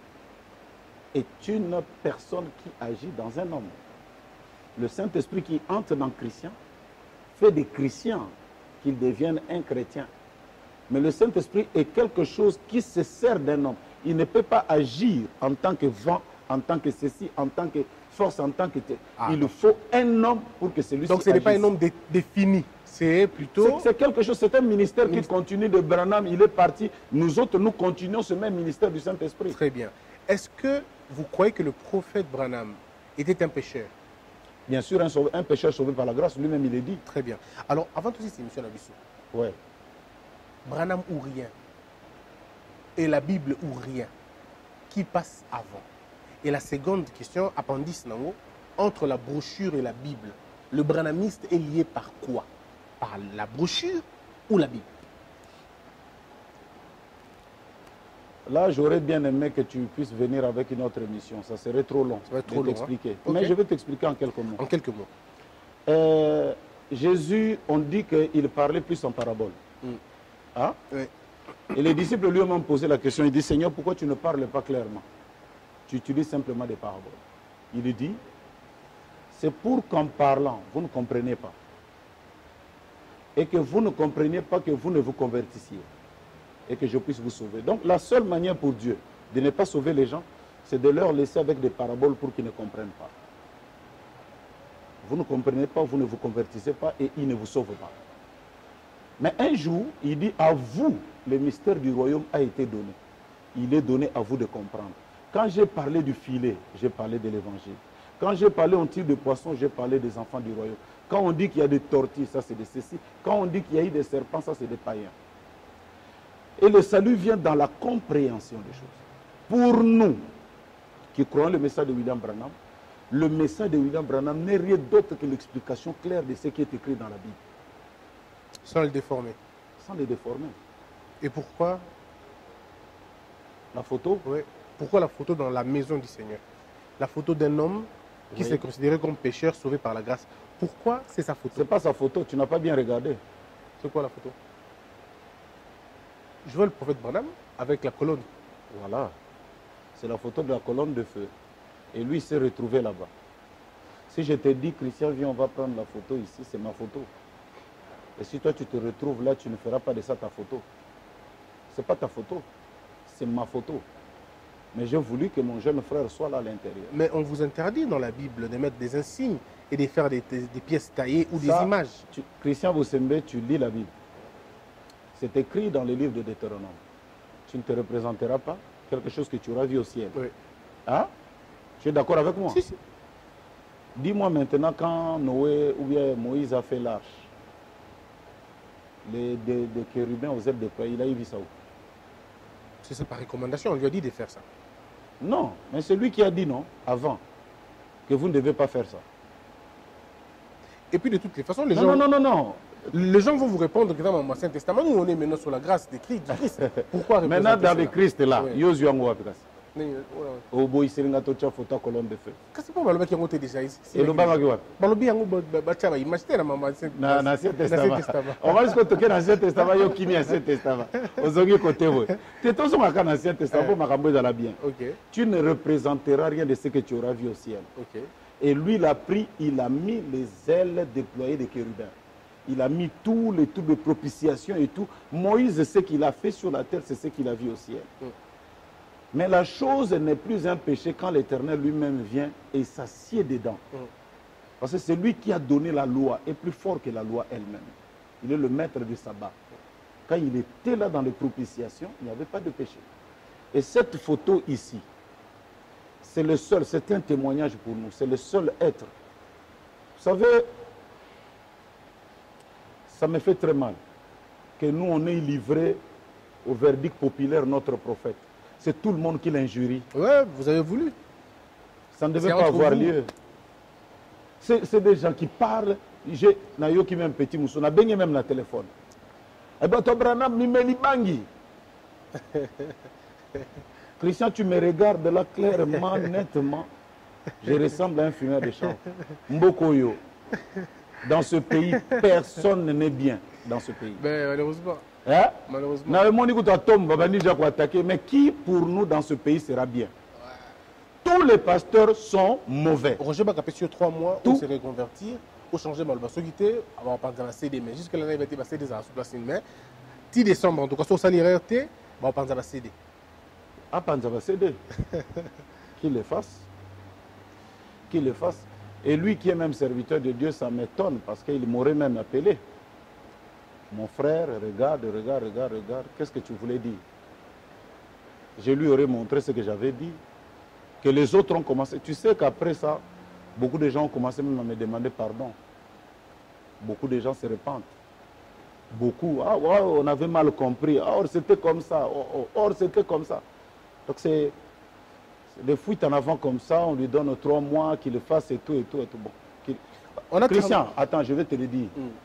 est une personne qui agit dans un homme. Le Saint-Esprit qui entre dans le chrétien fait des chrétiens qu'ils deviennent un chrétien. Mais le Saint-Esprit est quelque chose qui se sert d'un homme. Il ne peut pas agir en tant que vent, en tant que ceci, en tant que force, en tant que... Il faut un homme pour que celui-ci Donc ce n'est pas un homme défini, c'est plutôt... C'est quelque chose, c'est un ministère qui continue de Branham, il est parti. Nous autres, nous continuons ce même ministère du Saint-Esprit. Très bien. Est-ce que vous croyez que le prophète Branham était un pécheur? Bien sûr, un pécheur sauvé par la grâce, lui-même il est dit. Très bien. Alors, avant tout ça, c'est M. Nabissou. Ouais. Branham ou rien, et la Bible ou rien, qui passe avant? Et la seconde question, appendice nango, entre la brochure et la Bible, le branhamiste est lié par quoi? Par la brochure ou la Bible? Là, j'aurais bien aimé que tu puisses venir avec une autre émission. Ça serait trop long. Ça va être trop long. T'expliquer. Okay. Mais je vais t'expliquer en quelques mots. En quelques mots. Jésus, on dit qu'il parlait plus en parabole. Hein? Oui. Et les disciples lui ont posé la question. Il dit, Seigneur, pourquoi tu ne parles pas clairement? Tu utilises simplement des paraboles. Il lui dit, c'est pour qu'en parlant, vous ne compreniez pas. Et que vous ne compreniez pas que vous ne vous convertissiez. Et que je puisse vous sauver. Donc la seule manière pour Dieu de ne pas sauver les gens, c'est de leur laisser avec des paraboles pour qu'ils ne comprennent pas. Vous ne comprenez pas, vous ne vous convertissez pas et il ne vous sauve pas. Mais un jour, il dit, à vous, le mystère du royaume a été donné. Il est donné à vous de comprendre. Quand j'ai parlé du filet, j'ai parlé de l'évangile. Quand j'ai parlé en tir de poisson, j'ai parlé des enfants du royaume. Quand on dit qu'il y a des tortues, ça c'est de ceci. Quand on dit qu'il y a eu des serpents, ça c'est des païens. Et le salut vient dans la compréhension des choses. Pour nous, qui croyons le message de William Branham, le message de William Branham n'est rien d'autre que l'explication claire de ce qui est écrit dans la Bible. Sans le déformer. Sans le déformer. Et pourquoi la photo? Oui. Pourquoi la photo dans la maison du Seigneur? La photo d'un homme qui s'est considéré comme pécheur sauvé par la grâce. Pourquoi c'est sa photo? Ce n'est pas sa photo, tu n'as pas bien regardé. C'est quoi la photo? Je vois le prophète Branham avec la colonne. Voilà. C'est la photo de la colonne de feu. Et lui, il s'est retrouvé là-bas. Si je te dis, Christian, viens, on va prendre la photo ici, c'est ma photo. Et si toi, tu te retrouves là, tu ne feras pas de ça ta photo. Ce n'est pas ta photo, c'est ma photo. Mais j'ai voulu que mon jeune frère soit là à l'intérieur. Mais on vous interdit dans la Bible de mettre des insignes et de faire des pièces taillées ou des images. Christian Boussembe, tu lis la Bible. C'est écrit dans le livre de Deutéronome. Tu ne te représenteras pas quelque chose que tu auras vu au ciel. Oui. Hein? Tu es d'accord avec moi? Si, si. Dis-moi maintenant, quand Noé ou bien Moïse a fait l'arche, les chérubins aux ailes déployées, il a vu ça où? C'est par recommandation, on lui a dit de faire ça. Non, mais c'est lui qui a dit non, avant, que vous ne devez pas faire ça. Et puis de toutes les façons, les gens vont vous répondre que dans l'Ancien Testament, nous on est maintenant sur la grâce de Christ. Pourquoi maintenant dans le Christ là, oui. Obo iselinga tocha photo colonne de feu. Qu'est-ce que baloba qui ont déjà ici? Et le banga quoi? Balobi yango bacha ba image na maman na Ancien Testament. On va jusqu'au toquer dans l'Ancien Testament yo kimi Ancien Testament. Ozongi côté wo. Tu to songa dans l'Ancien Testament makambo za la bien. OK. Tu ne représenteras rien de ce que tu auras vu au ciel. OK. Et lui il a pris, il a mis les ailes déployées des chérubins. Il a mis tout le truc de propitiation et tout. Moïse, ce qu'il a fait sur la terre, c'est ce qu'il a vu au ciel. Mais la chose n'est plus un péché quand l'Éternel lui-même vient et s'assied dedans. Parce que c'est lui qui a donné la loi, est plus fort que la loi elle-même. Il est le maître du sabbat. Quand il était là dans les propitiations, il n'y avait pas de péché. Et cette photo ici, c'est le seul, c'est un témoignage pour nous, c'est le seul être. Vous savez, ça me fait très mal que nous, on ait livré au verdict populaire notre prophète. C'est tout le monde qui l'injurie. Ouais, vous avez voulu. Ça ne devait pas avoir lieu. C'est des gens qui parlent. J'ai Nayo qui même petit moussou, n'a baigné même la téléphone. Eh bien, toi, Branham, Mimeli Bangi. Christian, tu me regardes là clairement, nettement. Je ressemble à un fumeur de champ. Mbokoyo. Dans ce pays, personne n'est bien dans ce pays. Ben, malheureusement. Hein? Malheureusement. Mais qui pour nous dans ce pays sera bien? Tous les pasteurs sont mauvais. Roger Bakapé sur 3 mois, on s'est reconvertir, on changer mal basogité, on va pas dans la CD, mais jusque là, il va être passé des ans sous place mais 10 décembre, en tout cas, sur salaire, on va pas dans la CD. Ah, pas dans la CD. Qu'il le fasse. Qu'il le fasse. Et lui qui est même serviteur de Dieu, ça m'étonne parce qu'il m'aurait même appelé. Mon frère, regarde. Qu'est-ce que tu voulais dire? Je lui aurais montré ce que j'avais dit. Que les autres ont commencé. Tu sais qu'après ça, beaucoup de gens ont commencé même à me demander pardon. Beaucoup de gens se repentent. Beaucoup. Ah ouais, on avait mal compris. Ah, or c'était comme ça. Or c'était comme ça. Donc c'est des fuites en avant comme ça. On lui donne 3 mois qu'il le fasse et tout et tout et tout. Bon. Christian, attends, je vais te le dire.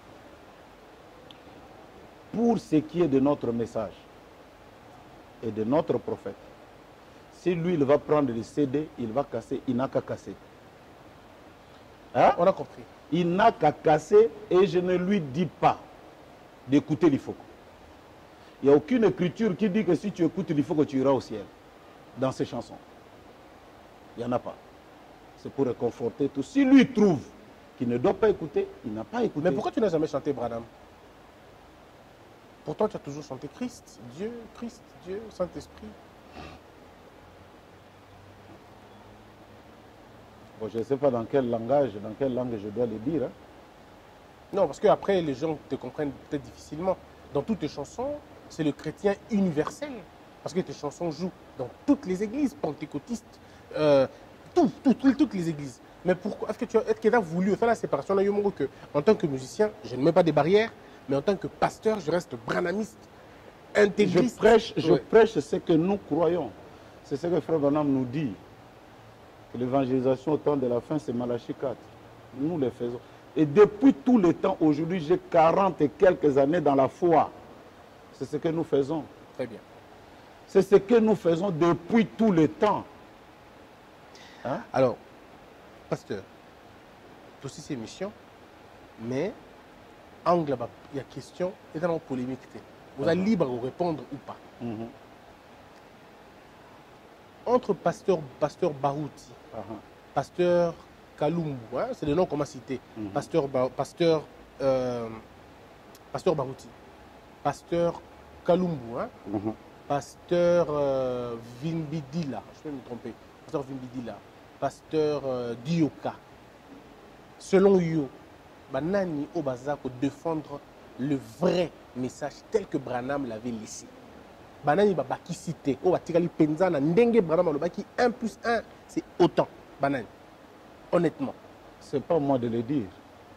Pour ce qui est de notre message et de notre prophète, si lui, il va prendre le CD, il va casser, il n'a qu'à casser. Hein? On a compris. Il n'a qu'à casser et je ne lui dis pas d'écouter l'Ifoko. Il n'y a aucune écriture qui dit que si tu écoutes l'Ifoko, tu iras au ciel. Dans ces chansons. Il n'y en a pas. C'est pour réconforter tout. Si lui trouve qu'il ne doit pas écouter, il n'a pas écouté. Mais pourquoi tu n'as jamais chanté Branham? Pourtant, tu as toujours chanté Christ, Dieu, Saint-Esprit. Bon, je ne sais pas dans quel langage, dans quelle langue je dois le dire. Hein. Non, parce qu'après, les gens te comprennent peut-être difficilement. Dans toutes tes chansons, c'est le chrétien universel. Parce que tes chansons jouent dans toutes les églises, pentecôtistes, toutes les églises. Mais pourquoi est-ce que tu as voulu faire la séparation que, en tant que musicien, je ne mets pas des barrières, mais en tant que pasteur, je reste branhamiste, intégriste. Je prêche ce que nous croyons. C'est ce que Frère Branham nous dit. Que l'évangélisation au temps de la fin, c'est Malachie 4. Nous le faisons. Et depuis tout le temps, aujourd'hui, j'ai 40 et quelques années dans la foi. C'est ce que nous faisons. Très bien. C'est ce que nous faisons depuis tout le temps. Hein? Alors, pasteur, c'est aussi ses missions, mais angle, il y a question, et dans la polémique, vous êtes libre de répondre ou pas. Entre pasteur Barouti, pasteur Kalumbu, hein, c'est le nom qu'on m'a cité. Pasteur Barouti, pasteur Kalumbu, hein, pasteur Vimbidila, je peux me tromper, pasteur Vimbidila, pasteur Dioka. Selon Yo, Banani Obazako défendre le vrai message tel que Branham l'avait laissé. Banani Babaki cité, Obatikali Penzana, Ndenge Branham Lobaki 1 plus 1, c'est autant. Banani, honnêtement. C'est pas moi de le dire.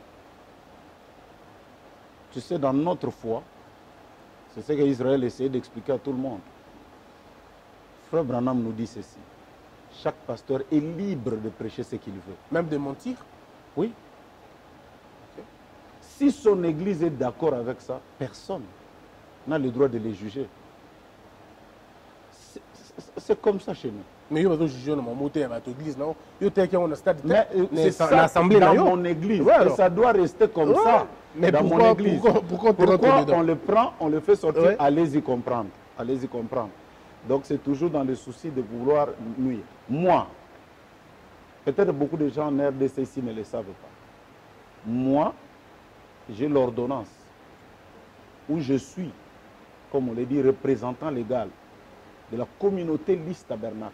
Tu sais, dans notre foi, c'est ce qu'Israël essayait d'expliquer à tout le monde. Frère Branham nous dit ceci. Chaque pasteur est libre de prêcher ce qu'il veut. Même de mentir? Oui. Okay. Si son église est d'accord avec ça, personne n'a le droit de les juger. C'est comme ça chez nous. Mais il y a des juges dans mon église, non? Il y a un stade de c'est ça dans mon église. Ouais, et ça doit rester comme ça. Mais dans mon église. Pourquoi on le prend, on le fait sortir, ouais. Allez-y comprendre. Allez-y comprendre. Donc c'est toujours dans le souci de vouloir nuire. Moi, peut-être beaucoup de gens en RDC ici ne le savent pas. Moi, j'ai l'ordonnance où je suis, comme on l'a dit, représentant légal de la communauté Lys Tabernacle,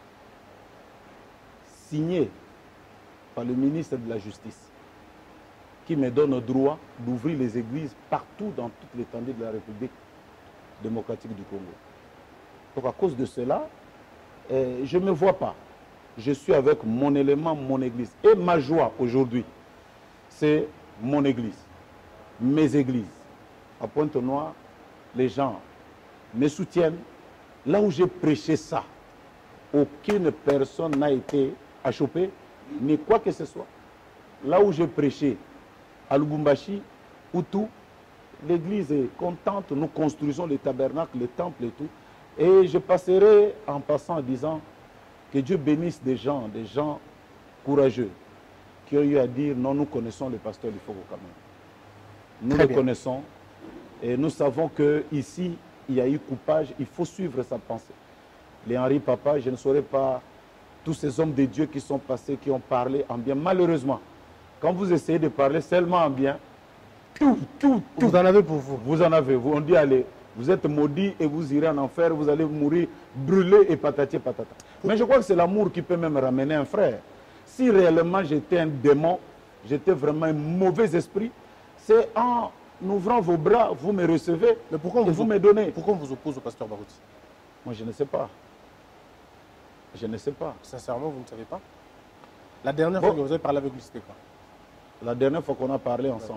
signé par le ministre de la Justice, qui me donne le droit d'ouvrir les églises partout dans toute l'étendue de la République démocratique du Congo. Donc à cause de cela, je ne me vois pas. Je suis avec mon élément, mon église. Et ma joie aujourd'hui, c'est mon église, mes églises. À Pointe-Noire, les gens me soutiennent. Là où j'ai prêché ça, aucune personne n'a été achoppée, ni quoi que ce soit. Là où j'ai prêché, à Lubumbashi, Outou, l'église est contente, nous construisons les tabernacles, les temples et tout. Et je passerai en passant en disant que Dieu bénisse des gens courageux, qui ont eu à dire non, nous connaissons le pasteur du Fogo quand même. Nous le connaissons et nous savons qu'ici, il y a eu coupage, il faut suivre sa pensée. Les Henri Papa, je ne saurais pas, tous ces hommes de Dieu qui sont passés, qui ont parlé en bien. Malheureusement, quand vous essayez de parler seulement en bien, tout. Vous en avez pour vous. Vous en avez, on dit allez, vous êtes maudits et vous irez en enfer, vous allez mourir brûlés et patati patata. Mais je crois que c'est l'amour qui peut même ramener un frère. Si réellement j'étais un démon, j'étais vraiment un mauvais esprit, c'est en ouvrant vos bras, vous me recevez, mais pourquoi vous me donnez. Pourquoi on vous oppose au pasteur Barouti? Moi, je ne sais pas. Je ne sais pas. Sincèrement, vous ne savez pas? La dernière fois que vous avez parlé avec lui, c'était quoi? La dernière fois qu'on a parlé ensemble,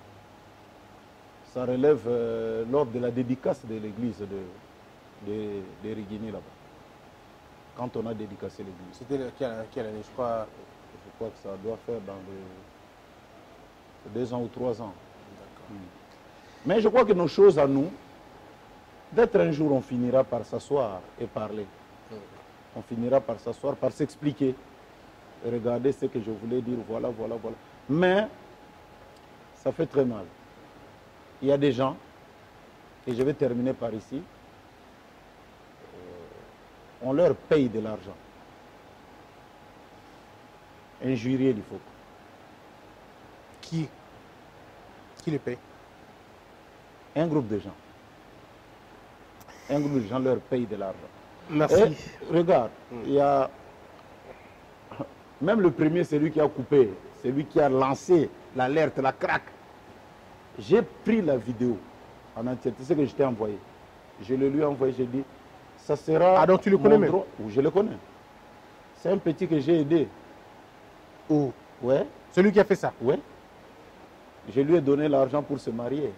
ça relève lors de la dédicace de l'église de Rigini là-bas. Quand on a dédicacé l'église. C'était quelle année? Je crois que ça doit faire dans 2 ans ou 3 ans. Mais je crois que nos choses à nous, d'être un jour on finira par s'asseoir et parler. On finira par s'asseoir, par s'expliquer. Regardez ce que je voulais dire, voilà. Mais ça fait très mal. Il y a des gens, et je vais terminer par ici, on leur paye de l'argent. Injurier, il faut. Qui les paye? Un groupe de gens. Un groupe de gens leur paye de l'argent. Merci. Et, regarde, il y a... Même le premier, c'est lui qui a coupé. C'est lui qui a lancé l'alerte, la craque. J'ai pris la vidéo en entier. Tu sais que je t'ai envoyé. Je le lui ai envoyé, j'ai dit, ça sera... Ah, donc tu le connais même? Oui, je le connais. C'est un petit que j'ai aidé. Où? Ouais. Celui qui a fait ça? Ouais. Je lui ai donné l'argent pour se marier.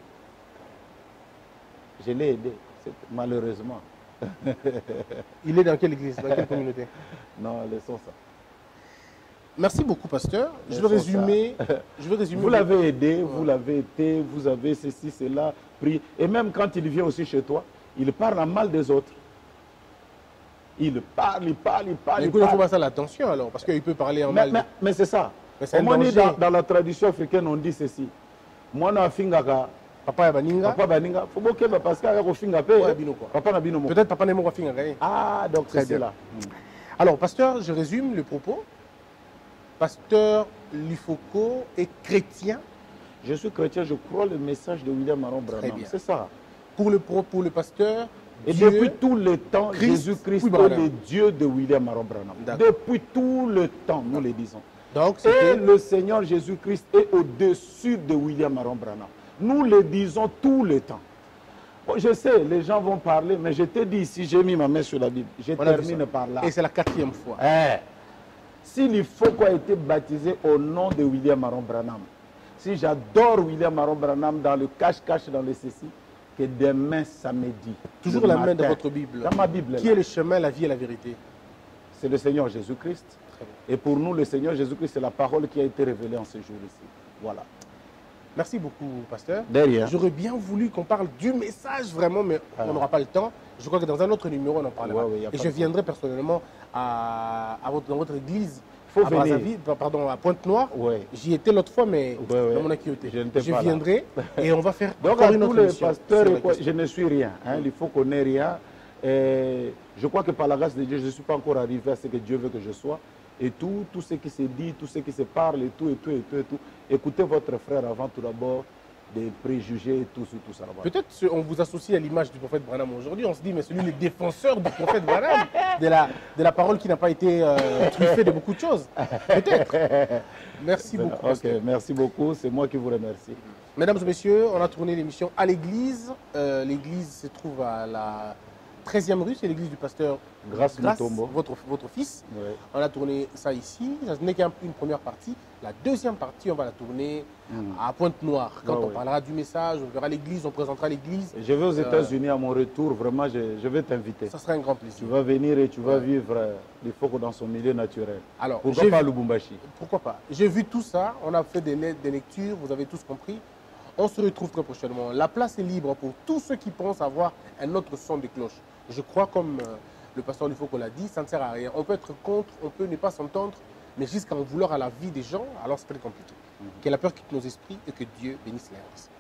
Je l'ai aidé, malheureusement. Il est dans quelle église? Dans quelle communauté? Non, laissons ça. Merci beaucoup, pasteur. Je vais résumer. Vous l'avez aidé, vous l'avez été, vous avez ceci, cela, pris. Et même quand il vient aussi chez toi, il parle en mal des autres. Il parle. Il faut passer à l'attention alors, parce qu'il peut parler en mal. Mais c'est ça. Dans la tradition africaine, on dit ceci. Moi, je suis Papa Baninga. Faut que parce qu'il y a Papa Nabino. Peut-être Papa Nemo Ah, donc c'est là. Alors, pasteur, je résume le propos. pasteur Lifoko est chrétien. Je suis chrétien, je crois le message de William Maron Branham. C'est ça. Pour le pasteur, et Dieu, depuis tout le temps, Jésus-Christ est le Dieu de William Maron Branham. Depuis tout le temps, nous le disons. Donc, et le Seigneur Jésus-Christ est au-dessus de William Maron Branham. Nous le disons tout le temps. Bon, je sais, les gens vont parler, mais je te dis ici, j'ai mis ma main sur la Bible. Je termine par là. Et c'est la 4e fois. Si Lifoko a été baptisé au nom de William Maron Branham, si j'adore William Maron Branham dans le cache-cache, dans le ceci, que demain samedi. Toujours la main de votre Bible. Dans ma Bible. Qui est le chemin, la vie et la vérité? C'est le Seigneur Jésus-Christ. Et pour nous, le Seigneur Jésus-Christ, c'est la parole qui a été révélée en ce jour ici. Voilà. Merci beaucoup, pasteur. Derrière. J'aurais bien voulu qu'on parle du message vraiment, mais on n'aura pas le temps. Je crois que dans un autre numéro, on en parlera. Et je viendrai personnellement dans votre église. Faut venir. Pardon, à Pointe-Noire. J'y étais l'autre fois, mais dans mon activité. Je viendrai et on va faire encore une autre émission. Donc, à tous les pasteurs, je ne suis rien. Il faut qu'on ait rien. Et je crois que par la grâce de Dieu, je ne suis pas encore arrivé à ce que Dieu veut que je sois. Et tout ce qui se dit, tout ce qui se parle, et tout. Écoutez votre frère avant tout d'abord des préjugés et tout ça. Peut-être on vous associe à l'image du prophète Branham aujourd'hui. On se dit, mais celui, le défenseur du prophète Branham, de la parole qui n'a pas été truffée de beaucoup de choses. Peut-être. Merci beaucoup. Merci beaucoup. C'est moi qui vous remercie. Mesdames et messieurs, on a tourné l'émission à l'église. L'église se trouve à la 13e rue, c'est l'église du pasteur Grâce Mutombo, votre fils. On a tourné ça ici. Ça n'est qu'une première partie. La deuxième partie, on va la tourner à Pointe-Noire. Quand on parlera du message, on verra l'église, on présentera l'église. Je vais aux États-Unis à mon retour. Vraiment, je vais t'inviter. Ça sera un grand plaisir. Tu vas venir et tu vas vivre les Lifoko dans son milieu naturel. Alors, pourquoi pas Lubumbashi? Pourquoi pas? J'ai vu tout ça. On a fait des lectures. Vous avez tous compris. On se retrouve très prochainement. La place est libre pour tous ceux qui pensent avoir un autre son de cloche. Je crois, comme le pasteur Lifoko l'a dit, ça ne sert à rien. On peut être contre, on peut ne pas s'entendre, mais jusqu'à en vouloir à la vie des gens, alors c'est très compliqué. Que la peur quitte nos esprits et que Dieu bénisse les